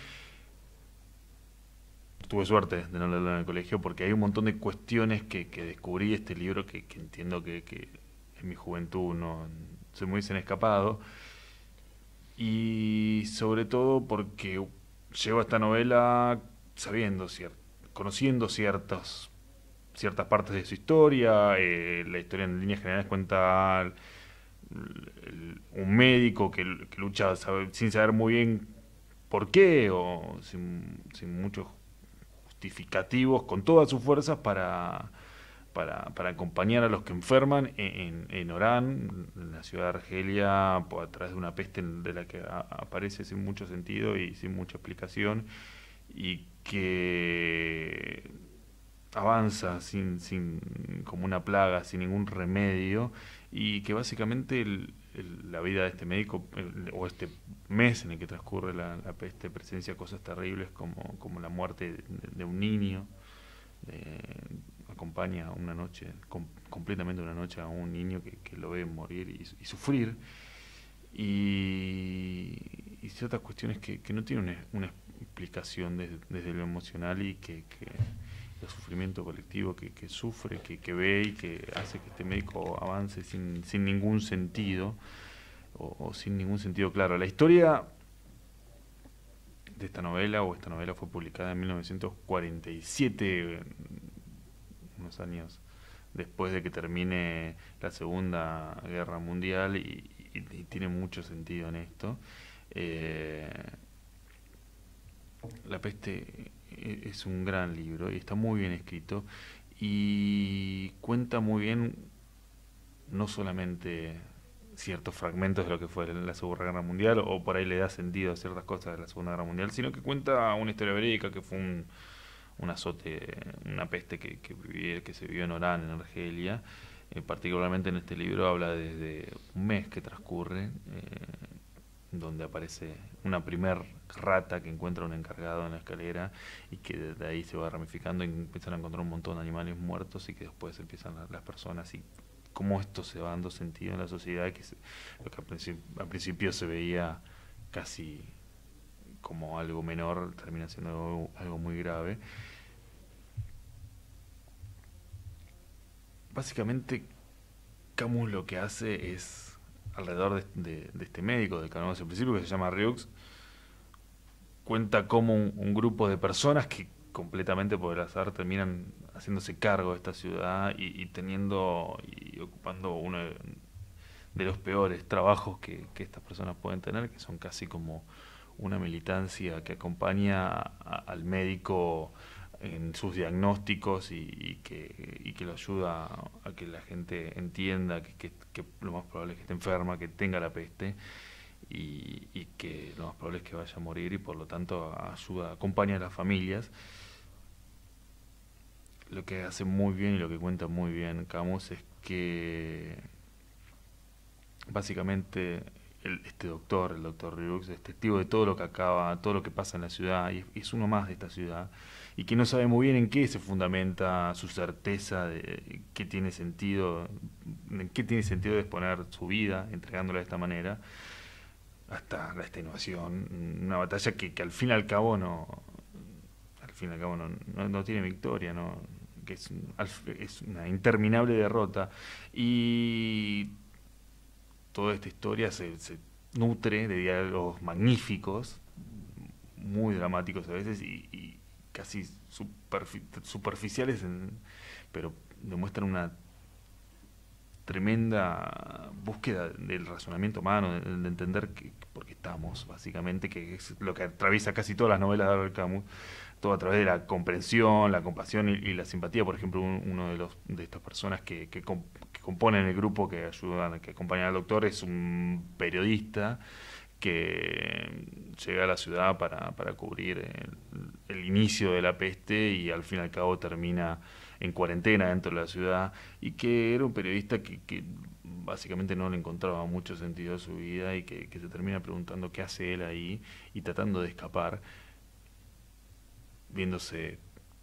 S4: Tuve suerte de no leerlo en el colegio, porque hay un montón de cuestiones que, que descubrí este libro que, que entiendo que, que en mi juventud no se me hubiesen escapado, y sobre todo porque llego a esta novela sabiendo, cier conociendo ciertas ciertas partes de su historia. Eh, la historia en líneas generales cuenta el, el, un médico que, que lucha sabe, sin saber muy bien por qué, o sin, sin muchos justificativos, con todas sus fuerzas para, para, para acompañar a los que enferman en, en Orán, en la ciudad de Argelia, por, a través de una peste de la que a, aparece sin mucho sentido y sin mucha explicación, y que avanza sin, sin como una plaga, sin ningún remedio, y que básicamente el, el, la vida de este médico, el, o este mes en el que transcurre la, la peste, presencia cosas terribles como, como la muerte de, de un niño. Eh, acompaña una noche, com, completamente una noche a un niño que, que lo ve morir y, y sufrir, y, y ciertas cuestiones que, que no tienen una, una explicación desde, desde lo emocional, y que, que el sufrimiento colectivo que, que sufre, que, que ve, y que hace que este médico avance sin, sin ningún sentido, o, o sin ningún sentido claro. La historia de esta novela, o esta novela fue publicada en mil novecientos cuarenta y siete, unos años después de que termine la Segunda Guerra Mundial, y, y, y tiene mucho sentido en esto. Eh, La peste es un gran libro y está muy bien escrito, y cuenta muy bien no solamente ciertos fragmentos de lo que fue la Segunda Guerra Mundial, o por ahí le da sentido a ciertas cosas de la Segunda Guerra Mundial, sino que cuenta una historia verídica, que fue un, un azote, una peste que, que, viví, que se vivió en Orán, en Argelia. Eh, particularmente en este libro habla desde un mes que transcurre, eh, donde aparece una primer rata que encuentra un encargado en la escalera, y que desde ahí se va ramificando y empiezan a encontrar un montón de animales muertos, y que después empiezan las, las personas, y cómo esto se va dando sentido en la sociedad, que se, lo que al principio, al principio se veía casi como algo menor, termina siendo algo, algo muy grave. Básicamente Camus lo que hace es, alrededor de, de, de este médico del que hablamos al principio, que se llama Rieux, cuenta cómo un, un grupo de personas que completamente por el azar terminan haciéndose cargo de esta ciudad, y, y teniendo y ocupando uno de, de los peores trabajos que, que estas personas pueden tener, que son casi como una militancia que acompaña a, al médico en sus diagnósticos, y, y, que, y que lo ayuda a, a que la gente entienda que, que, que lo más probable es que esté enferma, que tenga la peste, y, y que lo más probable es que vaya a morir, y por lo tanto ayuda, acompaña a las familias. Lo que hace muy bien y lo que cuenta muy bien Camus es que básicamente el, este doctor, el doctor Riux, es testigo de todo lo que acaba, todo lo que pasa en la ciudad, y es uno más de esta ciudad, y que no sabe muy bien en qué se fundamenta su certeza de qué tiene sentido, en qué tiene sentido de exponer su vida, entregándola de esta manera, hasta la extenuación, una batalla que, que al fin y al cabo no, al fin y al cabo no, no, no tiene victoria, no, que es, es una interminable derrota, y toda esta historia se, se nutre de diálogos magníficos, muy dramáticos a veces, y, y casi superfi superficiales, en, pero demuestran una tremenda búsqueda del razonamiento humano, de, de entender que, por qué estamos, básicamente, que es lo que atraviesa casi todas las novelas de Albert Camus, todo a través de la comprensión, la compasión y, y la simpatía. Por ejemplo, un, uno de los de estas personas que, que, comp que componen el grupo que ayudan, que acompañan al doctor, es un periodista que llega a la ciudad para, para cubrir el, el inicio de la peste, y al fin y al cabo termina en cuarentena dentro de la ciudad, y que era un periodista que, que básicamente no le encontraba mucho sentido a su vida, y que, que se termina preguntando qué hace él ahí, y tratando de escapar, viéndose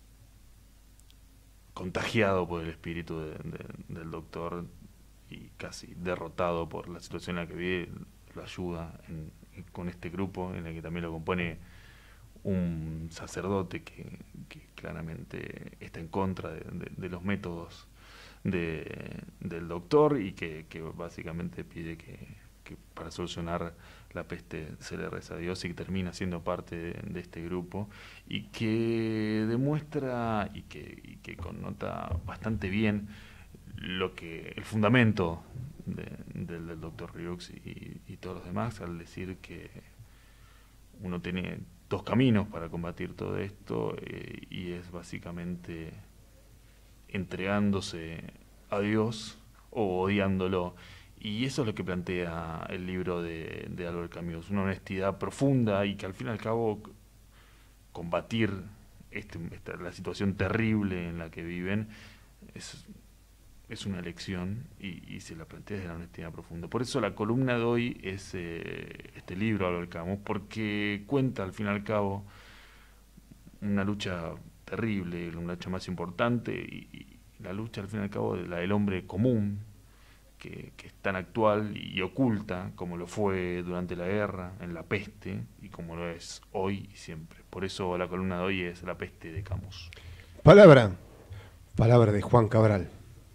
S4: contagiado por el espíritu de, de, del doctor, y casi derrotado por la situación en la que vive. Lo ayuda en, con este grupo, en el que también lo compone un sacerdote que, que claramente está en contra de, de, de los métodos de, del doctor, y que, que básicamente pide que, que para solucionar la peste se le reza a Dios, y que termina siendo parte de, de este grupo, y que demuestra y que, y que connota bastante bien lo que el fundamento de, de, del doctor Riux y, y todos los demás, al decir que uno tiene dos caminos para combatir todo esto, eh, y es básicamente entregándose a Dios o odiándolo. Y eso es lo que plantea el libro de, de Albert Camus, una honestidad profunda, y que al fin y al cabo combatir este, esta, la situación terrible en la que viven es, es una elección, y, y se la plantea desde la honestidad profunda. Por eso la columna de hoy es eh, este libro, Albert Camus, porque cuenta al fin y al cabo una lucha terrible, una lucha más importante, y, y la lucha al fin y al cabo de la del hombre común, que, que es tan actual y oculta como lo fue durante la guerra, en la peste, y como lo es hoy y siempre. Por eso la columna de hoy es La peste de Camus.
S3: Palabra, palabra de Juan Cabral.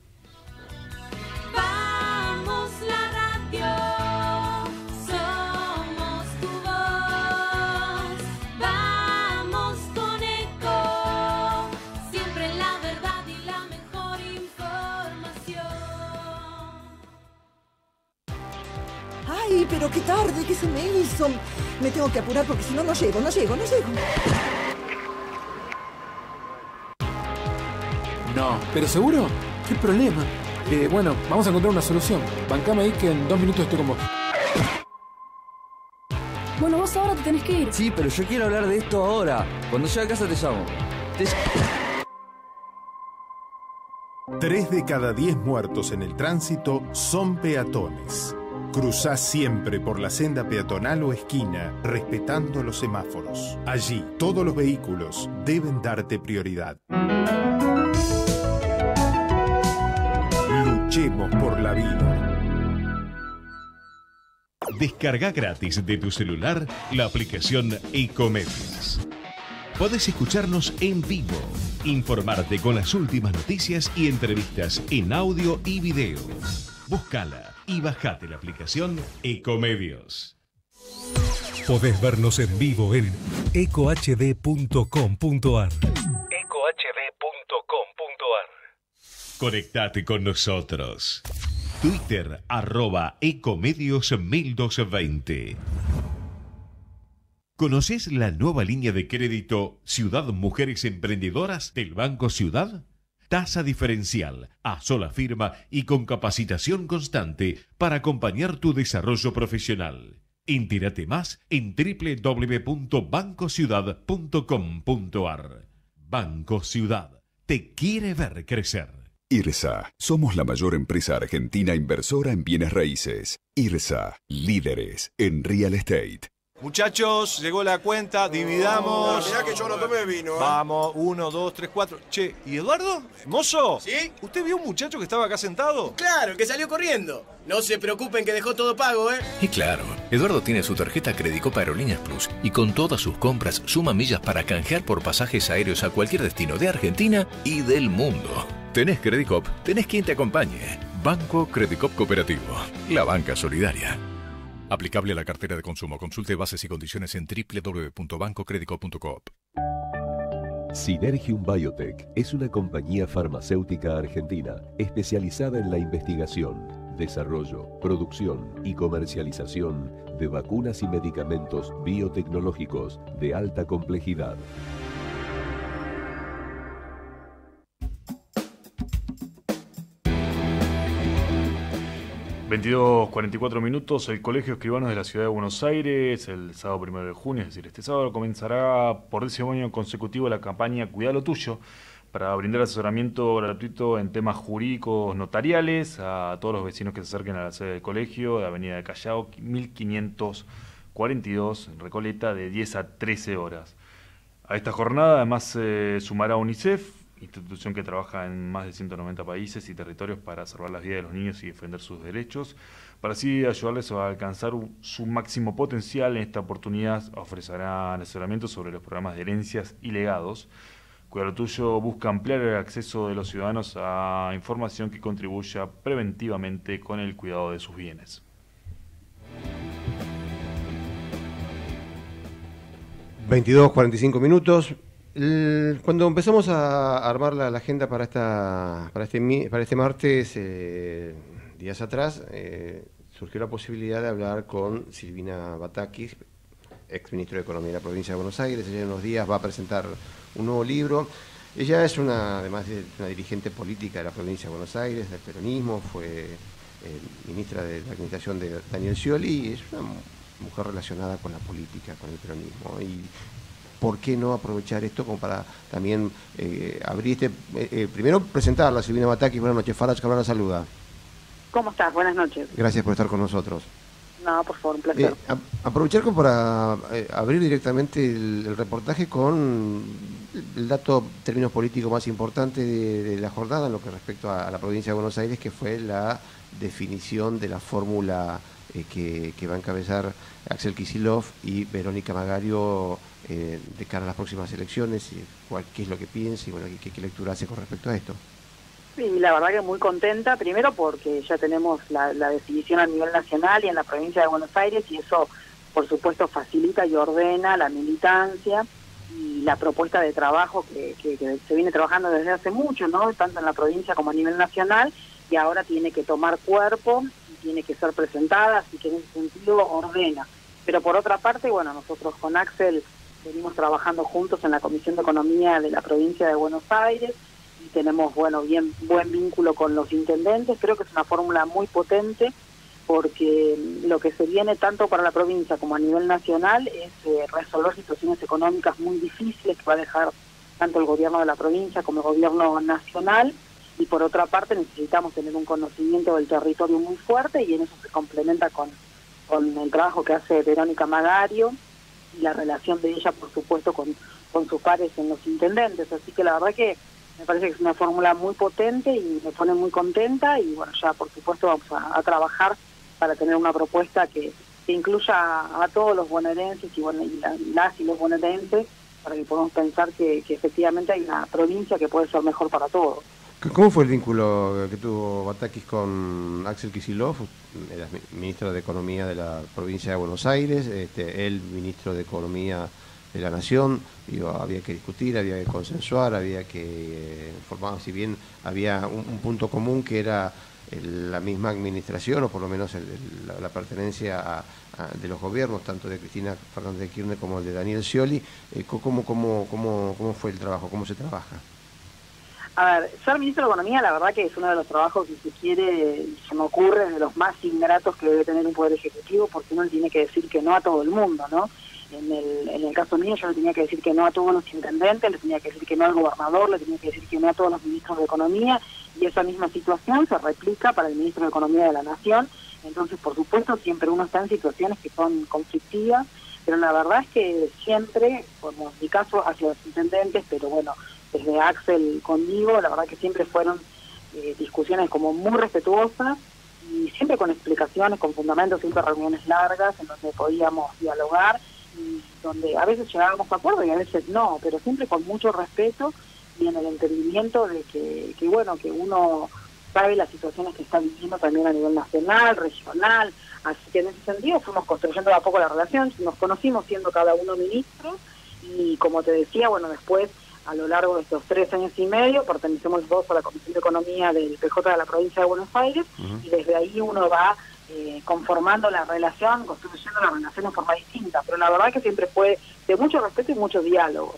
S14: Pero qué tarde que se me hizo. Me tengo que apurar porque si no, no llego, no llego, no llego.
S15: No. ¿Pero seguro? ¿Qué problema? Eh, bueno, vamos a encontrar una solución. Bancame ahí que en dos minutos estoy con vos.
S16: Bueno, vos ahora te tenés que ir.
S17: Sí, pero yo quiero hablar de esto ahora. Cuando llegue a casa te llamo. Te...
S11: Tres de cada diez muertos en el tránsito son peatones. Cruzá siempre por la senda peatonal o esquina, respetando los semáforos. Allí, todos los vehículos deben darte prioridad. Luchemos por la vida.
S1: Descarga gratis de tu celular la aplicación Ecomedios. Podés escucharnos en vivo, informarte con las últimas noticias y entrevistas en audio y video. Búscala y bajate la aplicación Ecomedios.
S2: Podés vernos en vivo en eco h d punto com punto a r.
S1: eco h d punto com punto a r. Conectate con nosotros. Twitter arroba Ecomedios mil doscientos veinte. ¿Conoces la nueva línea de crédito Ciudad Mujeres Emprendedoras del Banco Ciudad? Tasa diferencial, a sola firma y con capacitación constante para acompañar tu desarrollo profesional. Entérate más en doble u doble u doble u punto banco ciudad punto com punto a r. Banco Ciudad te quiere ver crecer.
S5: IRSA. Somos la mayor empresa argentina inversora en bienes raíces. IRSA. Líderes en real estate.
S18: Muchachos, llegó la cuenta, dividamos.
S9: No, mirá que yo no tomé vino, ¿eh?
S18: Vamos, uno, dos, tres, cuatro. Che, ¿y Eduardo? ¿Mozo?
S9: ¿Sí?
S18: ¿Usted vio un muchacho que estaba acá sentado?
S9: Claro, el que salió corriendo. No se preocupen que dejó todo pago, ¿eh?
S6: Y claro, Eduardo tiene su tarjeta Credicop Aerolíneas Plus y con todas sus compras suma millas para canjear por pasajes aéreos a cualquier destino de Argentina y del mundo. Tenés Credicop, tenés quien te acompañe. Banco Credicop Cooperativo, la banca solidaria. Aplicable a la cartera de consumo. Consulte bases y condiciones en doble u doble u doble u punto banco credicop punto coop.
S7: Synergium Biotech es una compañía farmacéutica argentina especializada en la investigación, desarrollo, producción y comercialización de vacunas y medicamentos biotecnológicos de alta complejidad.
S4: veintidós cuarenta y cuatro minutos, el Colegio de Escribanos de la Ciudad de Buenos Aires, el sábado primero de junio, es decir, este sábado comenzará por décimo año consecutivo la campaña Cuidá lo tuyo, para brindar asesoramiento gratuito en temas jurídicos notariales a todos los vecinos que se acerquen a la sede del colegio, de Avenida de Callao, mil quinientos cuarenta y dos, en Recoleta, de diez a trece horas. A esta jornada además se eh, sumará UNICEF, institución que trabaja en más de ciento noventa países y territorios para salvar las vidas de los niños y defender sus derechos. Para así ayudarles a alcanzar su máximo potencial, en esta oportunidad ofrecerán asesoramiento sobre los programas de herencias y legados. Cuidá lo tuyo busca ampliar el acceso de los ciudadanos a información que contribuya preventivamente con el cuidado de sus bienes.
S3: veintidós cuarenta y cinco minutos. El, cuando empezamos a armar la, la agenda para esta para este para este martes, eh, días atrás, eh, surgió la posibilidad de hablar con Silvina Batakis, ex ministro de Economía de la provincia de Buenos Aires. Ella en unos días va a presentar un nuevo libro. Ella es una, además de una dirigente política de la provincia de Buenos Aires, del peronismo, fue eh, ministra de la administración de Daniel Scioli, y es una mujer relacionada con la política, con el peronismo. Y ¿por qué no aprovechar esto como para también eh, abrir este... Eh, eh, primero presentarla, Silvina Batakis. Buenas noches, Farach Cabral la saluda.
S19: ¿Cómo estás? Buenas noches.
S3: Gracias por estar con nosotros.
S19: No, por favor, un placer.
S3: Eh, a, aprovechar como para eh, abrir directamente el, el reportaje con el dato, términos políticos más importante de, de la jornada en lo que respecta a, a la provincia de Buenos Aires, que fue la definición de la fórmula eh, que, que va a encabezar Axel Kicillof y Verónica Magario eh, de cara a las próximas elecciones, y cuál, qué es lo que piensa y bueno, qué, qué lectura hace con respecto a esto.
S19: Sí, la verdad que muy contenta, primero porque ya tenemos la, la definición a nivel nacional y en la provincia de Buenos Aires, y eso por supuesto facilita y ordena la militancia y la propuesta de trabajo que, que, que se viene trabajando desde hace mucho, ¿no? Tanto en la provincia como a nivel nacional, y ahora tiene que tomar cuerpo y tiene que ser presentada, así que en ese sentido ordena. Pero por otra parte, bueno, nosotros con Axel venimos trabajando juntos en la Comisión de Economía de la provincia de Buenos Aires, y tenemos, bueno, bien buen vínculo con los intendentes. Creo que es una fórmula muy potente, porque lo que se viene tanto para la provincia como a nivel nacional es eh, resolver situaciones económicas muy difíciles que va a dejar tanto el gobierno de la provincia como el gobierno nacional, y por otra parte necesitamos tener un conocimiento del territorio muy fuerte, y en eso se complementa con, con el trabajo que hace Verónica Magario y la relación de ella, por supuesto, con, con sus pares en los intendentes. Así que la verdad que me parece que es una fórmula muy potente y me pone muy contenta, y bueno, ya por supuesto vamos a, a trabajar para tener una propuesta que, que incluya a, a todos los bonaerenses y, bueno, y la, las y los bonaerenses, para que podamos pensar que, que efectivamente hay una provincia que puede ser mejor para todos.
S3: ¿Cómo fue el vínculo que tuvo Batakis con Axel Kicillof? Era ministro de Economía de la provincia de Buenos Aires, este, él ministro de Economía de la Nación. Digo, había que discutir, había que consensuar, había que eh, formar, si bien había un, un punto común que era el, la misma administración, o por lo menos el, el, la, la pertenencia a, a, de los gobiernos, tanto de Cristina Fernández de Kirchner como el de Daniel Scioli. Eh, ¿cómo, cómo, cómo, ¿Cómo fue el trabajo? ¿Cómo se trabaja?
S19: A ver, ser ministro de Economía, la verdad que es uno de los trabajos que se quiere, se me ocurre, de los más ingratos que debe tener un poder ejecutivo, porque uno tiene que decir que no a todo el mundo, ¿no? En el, en el caso mío yo le tenía que decir que no a todos los intendentes, le tenía que decir que no al gobernador, le tenía que decir que no a todos los ministros de Economía, y esa misma situación se replica para el ministro de Economía de la Nación. Entonces, por supuesto, siempre uno está en situaciones que son conflictivas, pero la verdad es que siempre, como en mi caso, hacia los intendentes, pero bueno, desde Axel conmigo, la verdad que siempre fueron eh, discusiones como muy respetuosas, y siempre con explicaciones, con fundamentos, siempre reuniones largas en donde podíamos dialogar, y donde a veces llegábamos a acuerdo y a veces no, pero siempre con mucho respeto y en el entendimiento de que, que bueno, que uno sabe las situaciones que está viviendo también a nivel nacional, regional, así que en ese sentido fuimos construyendo de a poco la relación, nos conocimos siendo cada uno ministros, y como te decía, bueno, después a lo largo de estos tres años y medio pertenecemos dos a la Comisión de Economía del P J de la provincia de Buenos Aires, uh-huh. y desde ahí uno va eh, conformando la relación, construyendo la relación en forma distinta, pero la verdad que siempre fue de mucho respeto y mucho diálogo.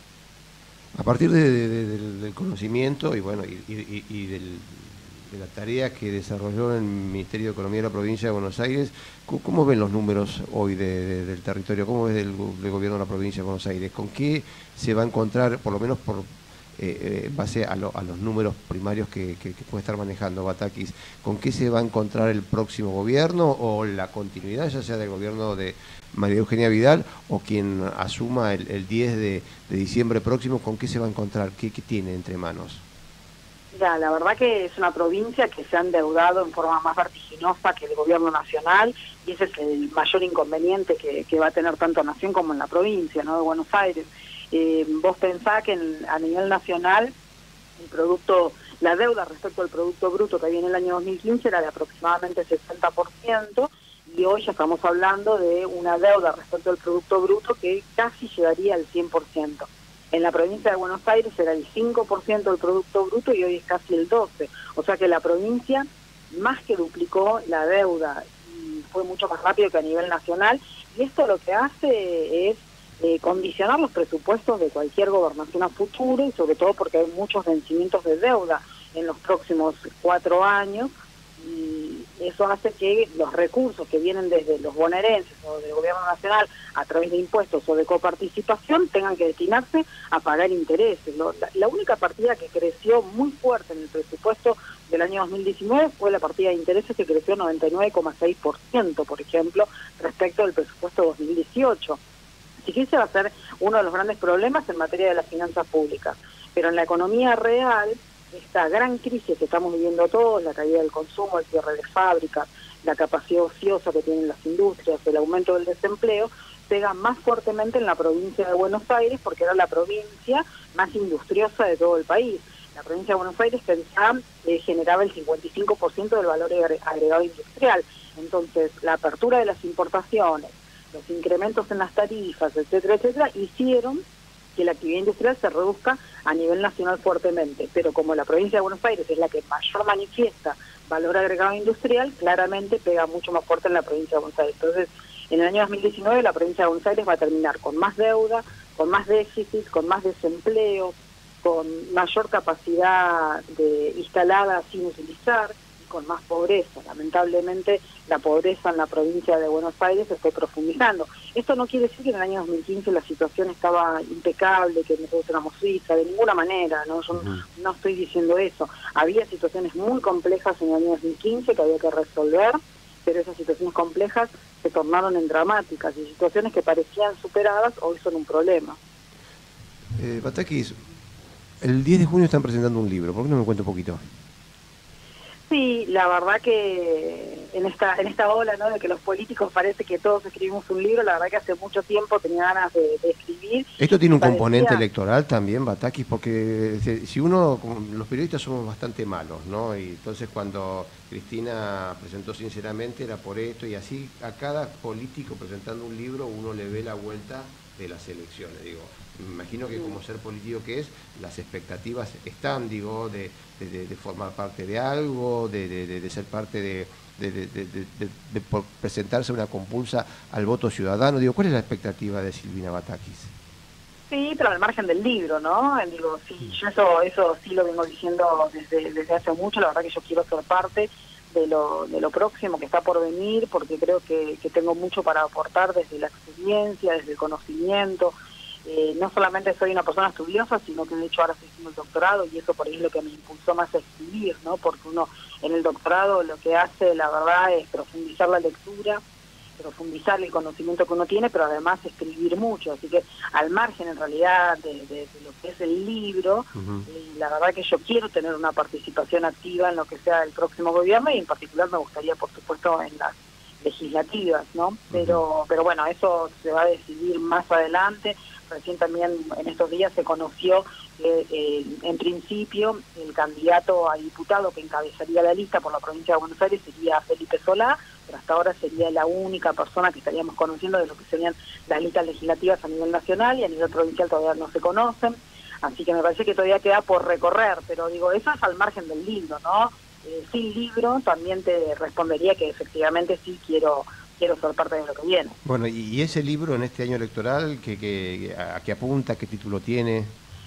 S3: A partir de, de, de, del, del conocimiento y bueno y, y, y del, de la tarea que desarrolló en el Ministerio de Economía de la provincia de Buenos Aires, ¿cómo ven los números hoy de, de, del territorio? ¿Cómo es del, del gobierno de la provincia de Buenos Aires? ¿Con qué se va a encontrar, por lo menos por eh, base a, lo, a los números primarios que, que, que puede estar manejando Batakis, con qué se va a encontrar el próximo gobierno o la continuidad, ya sea del gobierno de María Eugenia Vidal o quien asuma el, el diez de, de diciembre próximo? ¿Con qué se va a encontrar? ¿Qué, qué tiene entre manos?
S19: Mira, la verdad que es una provincia que se ha endeudado en forma más vertiginosa que el gobierno nacional, y ese es el mayor inconveniente que, que va a tener tanto Nación como en la provincia, ¿no?, de Buenos Aires. Eh, vos pensás que en, a nivel nacional el producto, la deuda respecto al Producto Bruto que había en el año dos mil quince era de aproximadamente sesenta por ciento, y hoy ya estamos hablando de una deuda respecto al Producto Bruto que casi llegaría al cien por ciento. En la provincia de Buenos Aires era el cinco por ciento del Producto Bruto y hoy es casi el doce por ciento. O sea que la provincia más que duplicó la deuda y fue mucho más rápido que a nivel nacional. Y esto lo que hace es eh, condicionar los presupuestos de cualquier gobernación a futuro, y sobre todo porque hay muchos vencimientos de deuda en los próximos cuatro años. Y eso hace que los recursos que vienen desde los bonaerenses o del gobierno nacional a través de impuestos o de coparticipación tengan que destinarse a pagar intereses. La, la única partida que creció muy fuerte en el presupuesto del año dos mil diecinueve fue la partida de intereses, que creció noventa y nueve coma seis por ciento, por ejemplo, respecto al presupuesto dos mil dieciocho. Así que ese va a ser uno de los grandes problemas en materia de las finanzas públicas. Pero en la economía real, esta gran crisis que estamos viviendo todos, la caída del consumo, el cierre de fábricas, la capacidad ociosa que tienen las industrias, el aumento del desempleo, pega más fuertemente en la provincia de Buenos Aires, porque era la provincia más industriosa de todo el país. La provincia de Buenos Aires pensaba, eh, generaba el cincuenta y cinco por ciento del valor agregado industrial. Entonces, la apertura de las importaciones, los incrementos en las tarifas, etcétera, etcétera, hicieron que la actividad industrial se reduzca a nivel nacional fuertemente, pero como la provincia de Buenos Aires es la que mayor manifiesta valor agregado industrial, claramente pega mucho más fuerte en la provincia de Buenos Aires. Entonces, en el año dos mil diecinueve la provincia de Buenos Aires va a terminar con más deuda, con más déficit, con más desempleo, con mayor capacidad de instalada sin utilizar, y con más pobreza. Lamentablemente, la pobreza en la provincia de Buenos Aires se está profundizando. Esto no quiere decir que en el año dos mil quince la situación estaba impecable, que nosotros éramos Suiza, de ninguna manera, ¿no? Yo uh-huh. no estoy diciendo eso. Había situaciones muy complejas en el año dos mil quince que había que resolver, pero esas situaciones complejas se tornaron en dramáticas, y situaciones que parecían superadas hoy son un problema.
S3: Eh, Batakis, el diez de junio están presentando un libro, ¿por qué no me cuenta un poquito?
S19: Sí, la verdad que en esta en esta ola, ¿no?, de que los políticos parece que todos escribimos un libro, la verdad que hace mucho tiempo tenía ganas de, de escribir.
S3: Esto tiene un
S19: parecía...
S3: componente electoral también, Batakis, porque si uno, los periodistas somos bastante malos, ¿no? Y entonces cuando Cristina presentó Sinceramente era por esto, y así a cada político presentando un libro uno le ve la vuelta de las elecciones, digo. Me imagino que como ser político que es, las expectativas están, digo, de, de, de formar parte de algo, de, de, de ser parte de, de, de, de, de, de, de presentarse una compulsa al voto ciudadano. Digo, ¿cuál es la expectativa de Silvina Batakis?
S19: Sí, pero al margen del libro, ¿no? Digo, sí, yo eso, eso sí lo vengo diciendo desde, desde hace mucho. La verdad que yo quiero ser parte de lo, de lo próximo que está por venir, porque creo que, que tengo mucho para aportar desde la experiencia, desde el conocimiento. Eh, no solamente soy una persona estudiosa, sino que de hecho ahora estoy haciendo el doctorado y eso por ahí es lo que me impulsó más a escribir, ¿no? Porque uno en el doctorado lo que hace, la verdad, es profundizar la lectura, profundizar el conocimiento que uno tiene, pero además escribir mucho. Así que al margen en realidad de, de, de lo que es el libro, uh-huh. eh, la verdad que yo quiero tener una participación activa en lo que sea el próximo gobierno y en particular me gustaría, por supuesto, en las legislativas, ¿no? Pero, uh-huh. pero bueno, eso se va a decidir más adelante. Recién también en estos días se conoció que eh, en principio el candidato a diputado que encabezaría la lista por la provincia de Buenos Aires sería Felipe Solá, pero hasta ahora sería la única persona que estaríamos conociendo de lo que serían las listas legislativas a nivel nacional, y a nivel provincial todavía no se conocen, así que me parece que todavía queda por recorrer, pero digo, eso es al margen del libro, ¿no? Eh, sin libro también te respondería que efectivamente sí quiero quiero ser parte de lo que viene.
S3: Bueno, y ese libro en este año electoral, ¿qué, qué, a qué apunta, qué título tiene?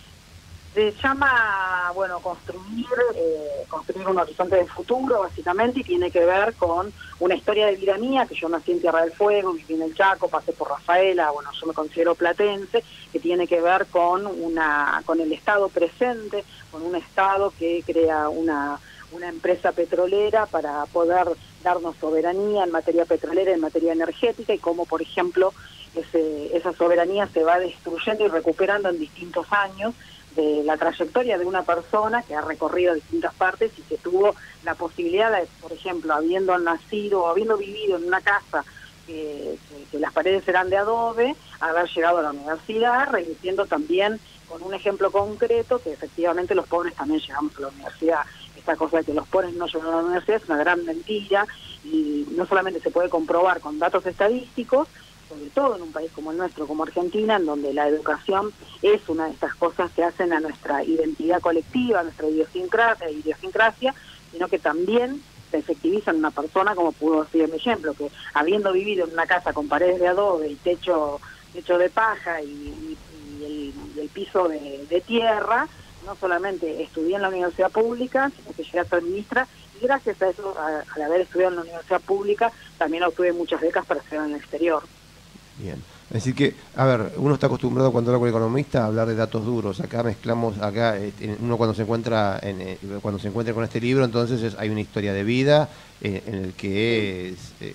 S19: Se llama, bueno, construir, eh, construir un horizonte de futuro, básicamente, y tiene que ver con una historia de vida mía, que yo nací en Tierra del Fuego, viví en el Chaco, pasé por Rafaela, bueno, yo me considero platense, que tiene que ver con una con el Estado presente, con un Estado que crea una, una empresa petrolera para poder darnos soberanía en materia petrolera, en materia energética, y cómo, por ejemplo, ese, esa soberanía se va destruyendo y recuperando en distintos años de la trayectoria de una persona que ha recorrido distintas partes y que tuvo la posibilidad de, por ejemplo, habiendo nacido o habiendo vivido en una casa que, que, que las paredes eran de adobe, haber llegado a la universidad, remitiendo también con un ejemplo concreto que efectivamente los pobres también llegamos a la universidad. Esta cosa de que los pobres no llegan a la universidad es una gran mentira, y no solamente se puede comprobar con datos estadísticos, sobre todo en un país como el nuestro, como Argentina, en donde la educación es una de estas cosas que hacen a nuestra identidad colectiva, a nuestra idiosincrasia, idiosincrasia, sino que también se efectiviza en una persona, como pudo decir mi ejemplo, que habiendo vivido en una casa con paredes de adobe y techo, techo de paja y, y, y, el, y el piso de, de tierra, no solamente estudié en la universidad pública, sino que llegué a ser ministra, y gracias a eso, a, al haber estudiado en la universidad pública, también obtuve muchas becas para estudiar en el exterior.
S3: Bien, es decir que, a ver, uno está acostumbrado cuando habla con el economista a hablar de datos duros. Acá mezclamos, acá uno cuando se encuentra en, cuando se encuentra con este libro, entonces es, hay una historia de vida eh, en el que es, eh,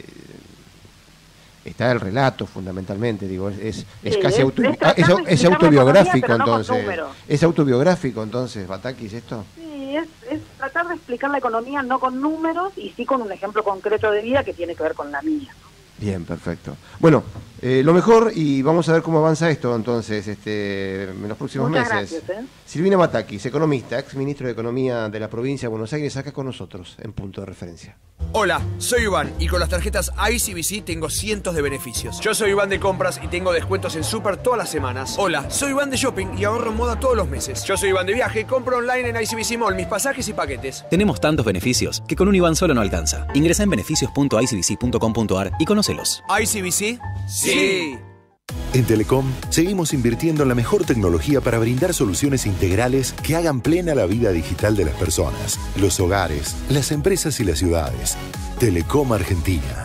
S3: está el relato fundamentalmente, digo, es, es, es sí, casi es, auto, es, es, es autobiográfico entonces, no es autobiográfico entonces, Batakis, esto.
S19: Sí, es, es tratar de explicar la economía no con números y sí con un ejemplo concreto de vida que tiene que ver con la mía.
S3: Bien, perfecto. Bueno, eh, lo mejor, y vamos a ver cómo avanza esto entonces este, en los próximos
S19: Muchas
S3: meses.
S19: Gracias, ¿eh?
S3: Silvina Batakis, economista, ex ministro de Economía de la provincia de Buenos Aires, acá con nosotros en Punto de Referencia.
S9: Hola, soy Iván y con las tarjetas I C B C tengo cientos de beneficios. Yo soy Iván de Compras y tengo descuentos en Super todas las semanas. Hola, soy Iván de Shopping y ahorro en moda todos los meses. Yo soy Iván de Viaje, compro online en I C B C Mall mis pasajes y paquetes.
S10: Tenemos tantos beneficios que con un Iván solo no alcanza. Ingresa en beneficios punto i c b c punto com punto a r y conócelos.
S9: ¿I C B C? Sí.
S11: En Telecom seguimos invirtiendo en la mejor tecnología para brindar soluciones integrales que hagan plena la vida digital de las personas, los hogares, las empresas y las ciudades. Telecom Argentina.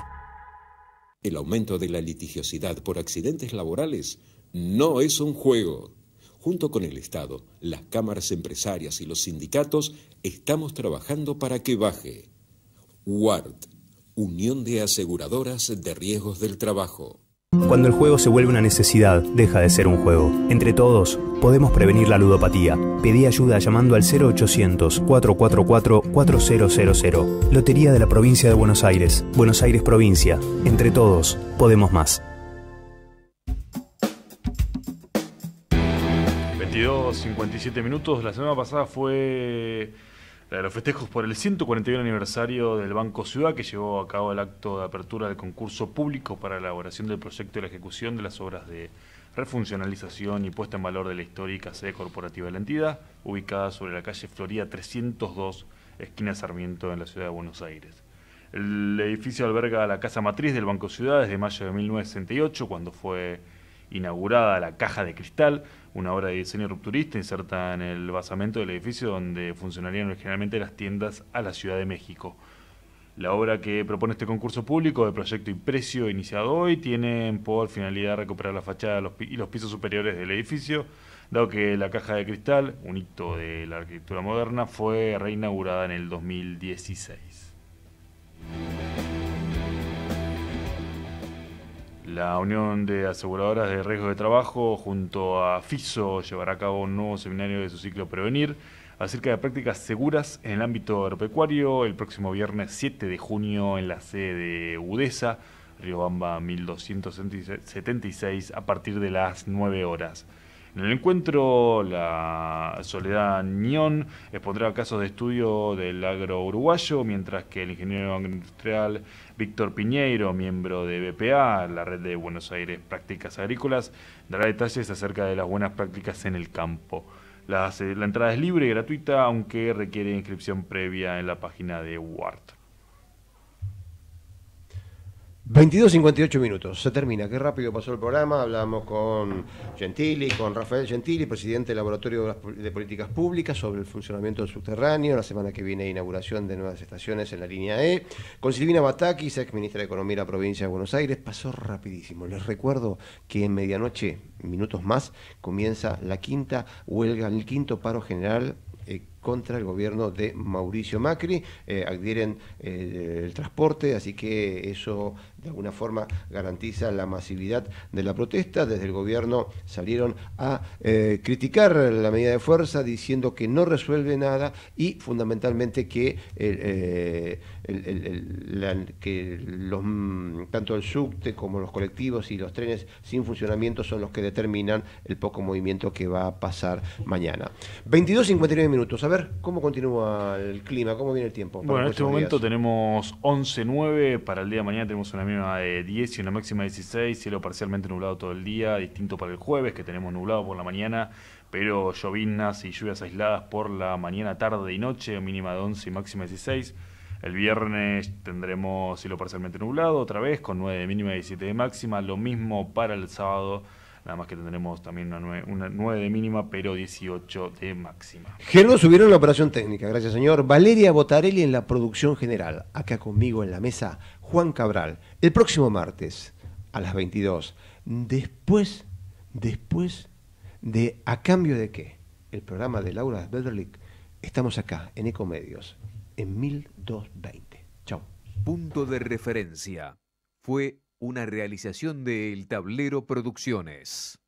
S12: El aumento de la litigiosidad por accidentes laborales no es un juego. Junto con el Estado, las cámaras empresarias y los sindicatos estamos trabajando para que baje. U A R T, Unión de Aseguradoras de Riesgos del Trabajo.
S13: Cuando el juego se vuelve una necesidad, deja de ser un juego. Entre todos, podemos prevenir la ludopatía. Pedí ayuda llamando al cero ochocientos, cuatrocientos cuarenta y cuatro, cuatro cero cero cero. Lotería de la Provincia de Buenos Aires. Buenos Aires Provincia. Entre todos, podemos más.
S4: veintidós cincuenta y siete minutos. La semana pasada fue la de los festejos por el ciento cuarenta y uno aniversario del Banco Ciudad, que llevó a cabo el acto de apertura del concurso público para la elaboración del proyecto y la ejecución de las obras de refuncionalización y puesta en valor de la histórica sede corporativa de la entidad, ubicada sobre la calle Florida trescientos dos, esquina Sarmiento, en la ciudad de Buenos Aires. El edificio alberga la casa matriz del Banco Ciudad desde mayo de mil novecientos sesenta y ocho, cuando fue inaugurada la Caja de Cristal, una obra de diseño rupturista inserta en el basamento del edificio donde funcionarían originalmente las tiendas a la Ciudad de México. La obra que propone este concurso público de proyecto y precio iniciado hoy tiene por finalidad recuperar la fachada y los pisos superiores del edificio, dado que la caja de cristal, un hito de la arquitectura moderna, fue reinaugurada en el dos mil dieciséis. La Unión de Aseguradoras de Riesgos de Trabajo junto a FISO llevará a cabo un nuevo seminario de su ciclo Prevenir acerca de prácticas seguras en el ámbito agropecuario el próximo viernes siete de junio en la sede de UDESA, Riobamba mil doscientos setenta y seis, a partir de las nueve horas. En el encuentro, la Soledad Nión expondrá casos de estudio del agro uruguayo, mientras que el ingeniero agroindustrial Víctor Piñeiro, miembro de B P A, la red de Buenos Aires Prácticas Agrícolas, dará detalles acerca de las buenas prácticas en el campo. La, la entrada es libre y gratuita, aunque requiere inscripción previa en la página de U A R T.
S3: veintidós cincuenta y ocho minutos, se termina, qué rápido pasó el programa. Hablamos con Gentili, con Rafael Gentili, presidente del Laboratorio de Políticas Públicas, sobre el funcionamiento del subterráneo. La semana que viene inauguración de nuevas estaciones en la línea E. Con Silvina Batakis, ex ministra de Economía de la provincia de Buenos Aires. Pasó rapidísimo. Les recuerdo que en medianoche, minutos más, comienza la quinta huelga, el quinto paro general eh, contra el gobierno de Mauricio Macri. Eh, adhieren eh, el transporte, así que eso de alguna forma garantiza la masividad de la protesta. Desde el gobierno salieron a eh, criticar la medida de fuerza, diciendo que no resuelve nada y fundamentalmente que, eh, el, el, el, la, que los, tanto el subte como los colectivos y los trenes sin funcionamiento son los que determinan el poco movimiento que va a pasar mañana. veintidós cincuenta y nueve minutos. A ver, ¿cómo continúa el clima? ¿Cómo viene el tiempo?
S4: Bueno, en este momento días? tenemos once nueve, para el día de mañana tenemos una mínima de diez y una máxima de dieciséis, cielo parcialmente nublado todo el día, distinto para el jueves, que tenemos nublado por la mañana, pero lloviznas y lluvias aisladas por la mañana, tarde y noche, mínima de once y máxima de dieciséis. El viernes tendremos cielo parcialmente nublado otra vez, con nueve de mínima y diecisiete de máxima, lo mismo para el sábado. Nada más que tendremos también una nueve, una nueve de mínima, pero dieciocho de máxima.
S3: Gerardo subieron la operación técnica, gracias señor. Valeria Botarelli en la producción general. Acá conmigo en la mesa, Juan Cabral. El próximo martes, a las veintidós. Después, después de ¿A cambio de qué? El programa de Laura Bederlich. Estamos acá, en Ecomedios, en mil doscientos veinte. Chau.
S20: Punto de referencia. Fue una realización de El Tablero Producciones.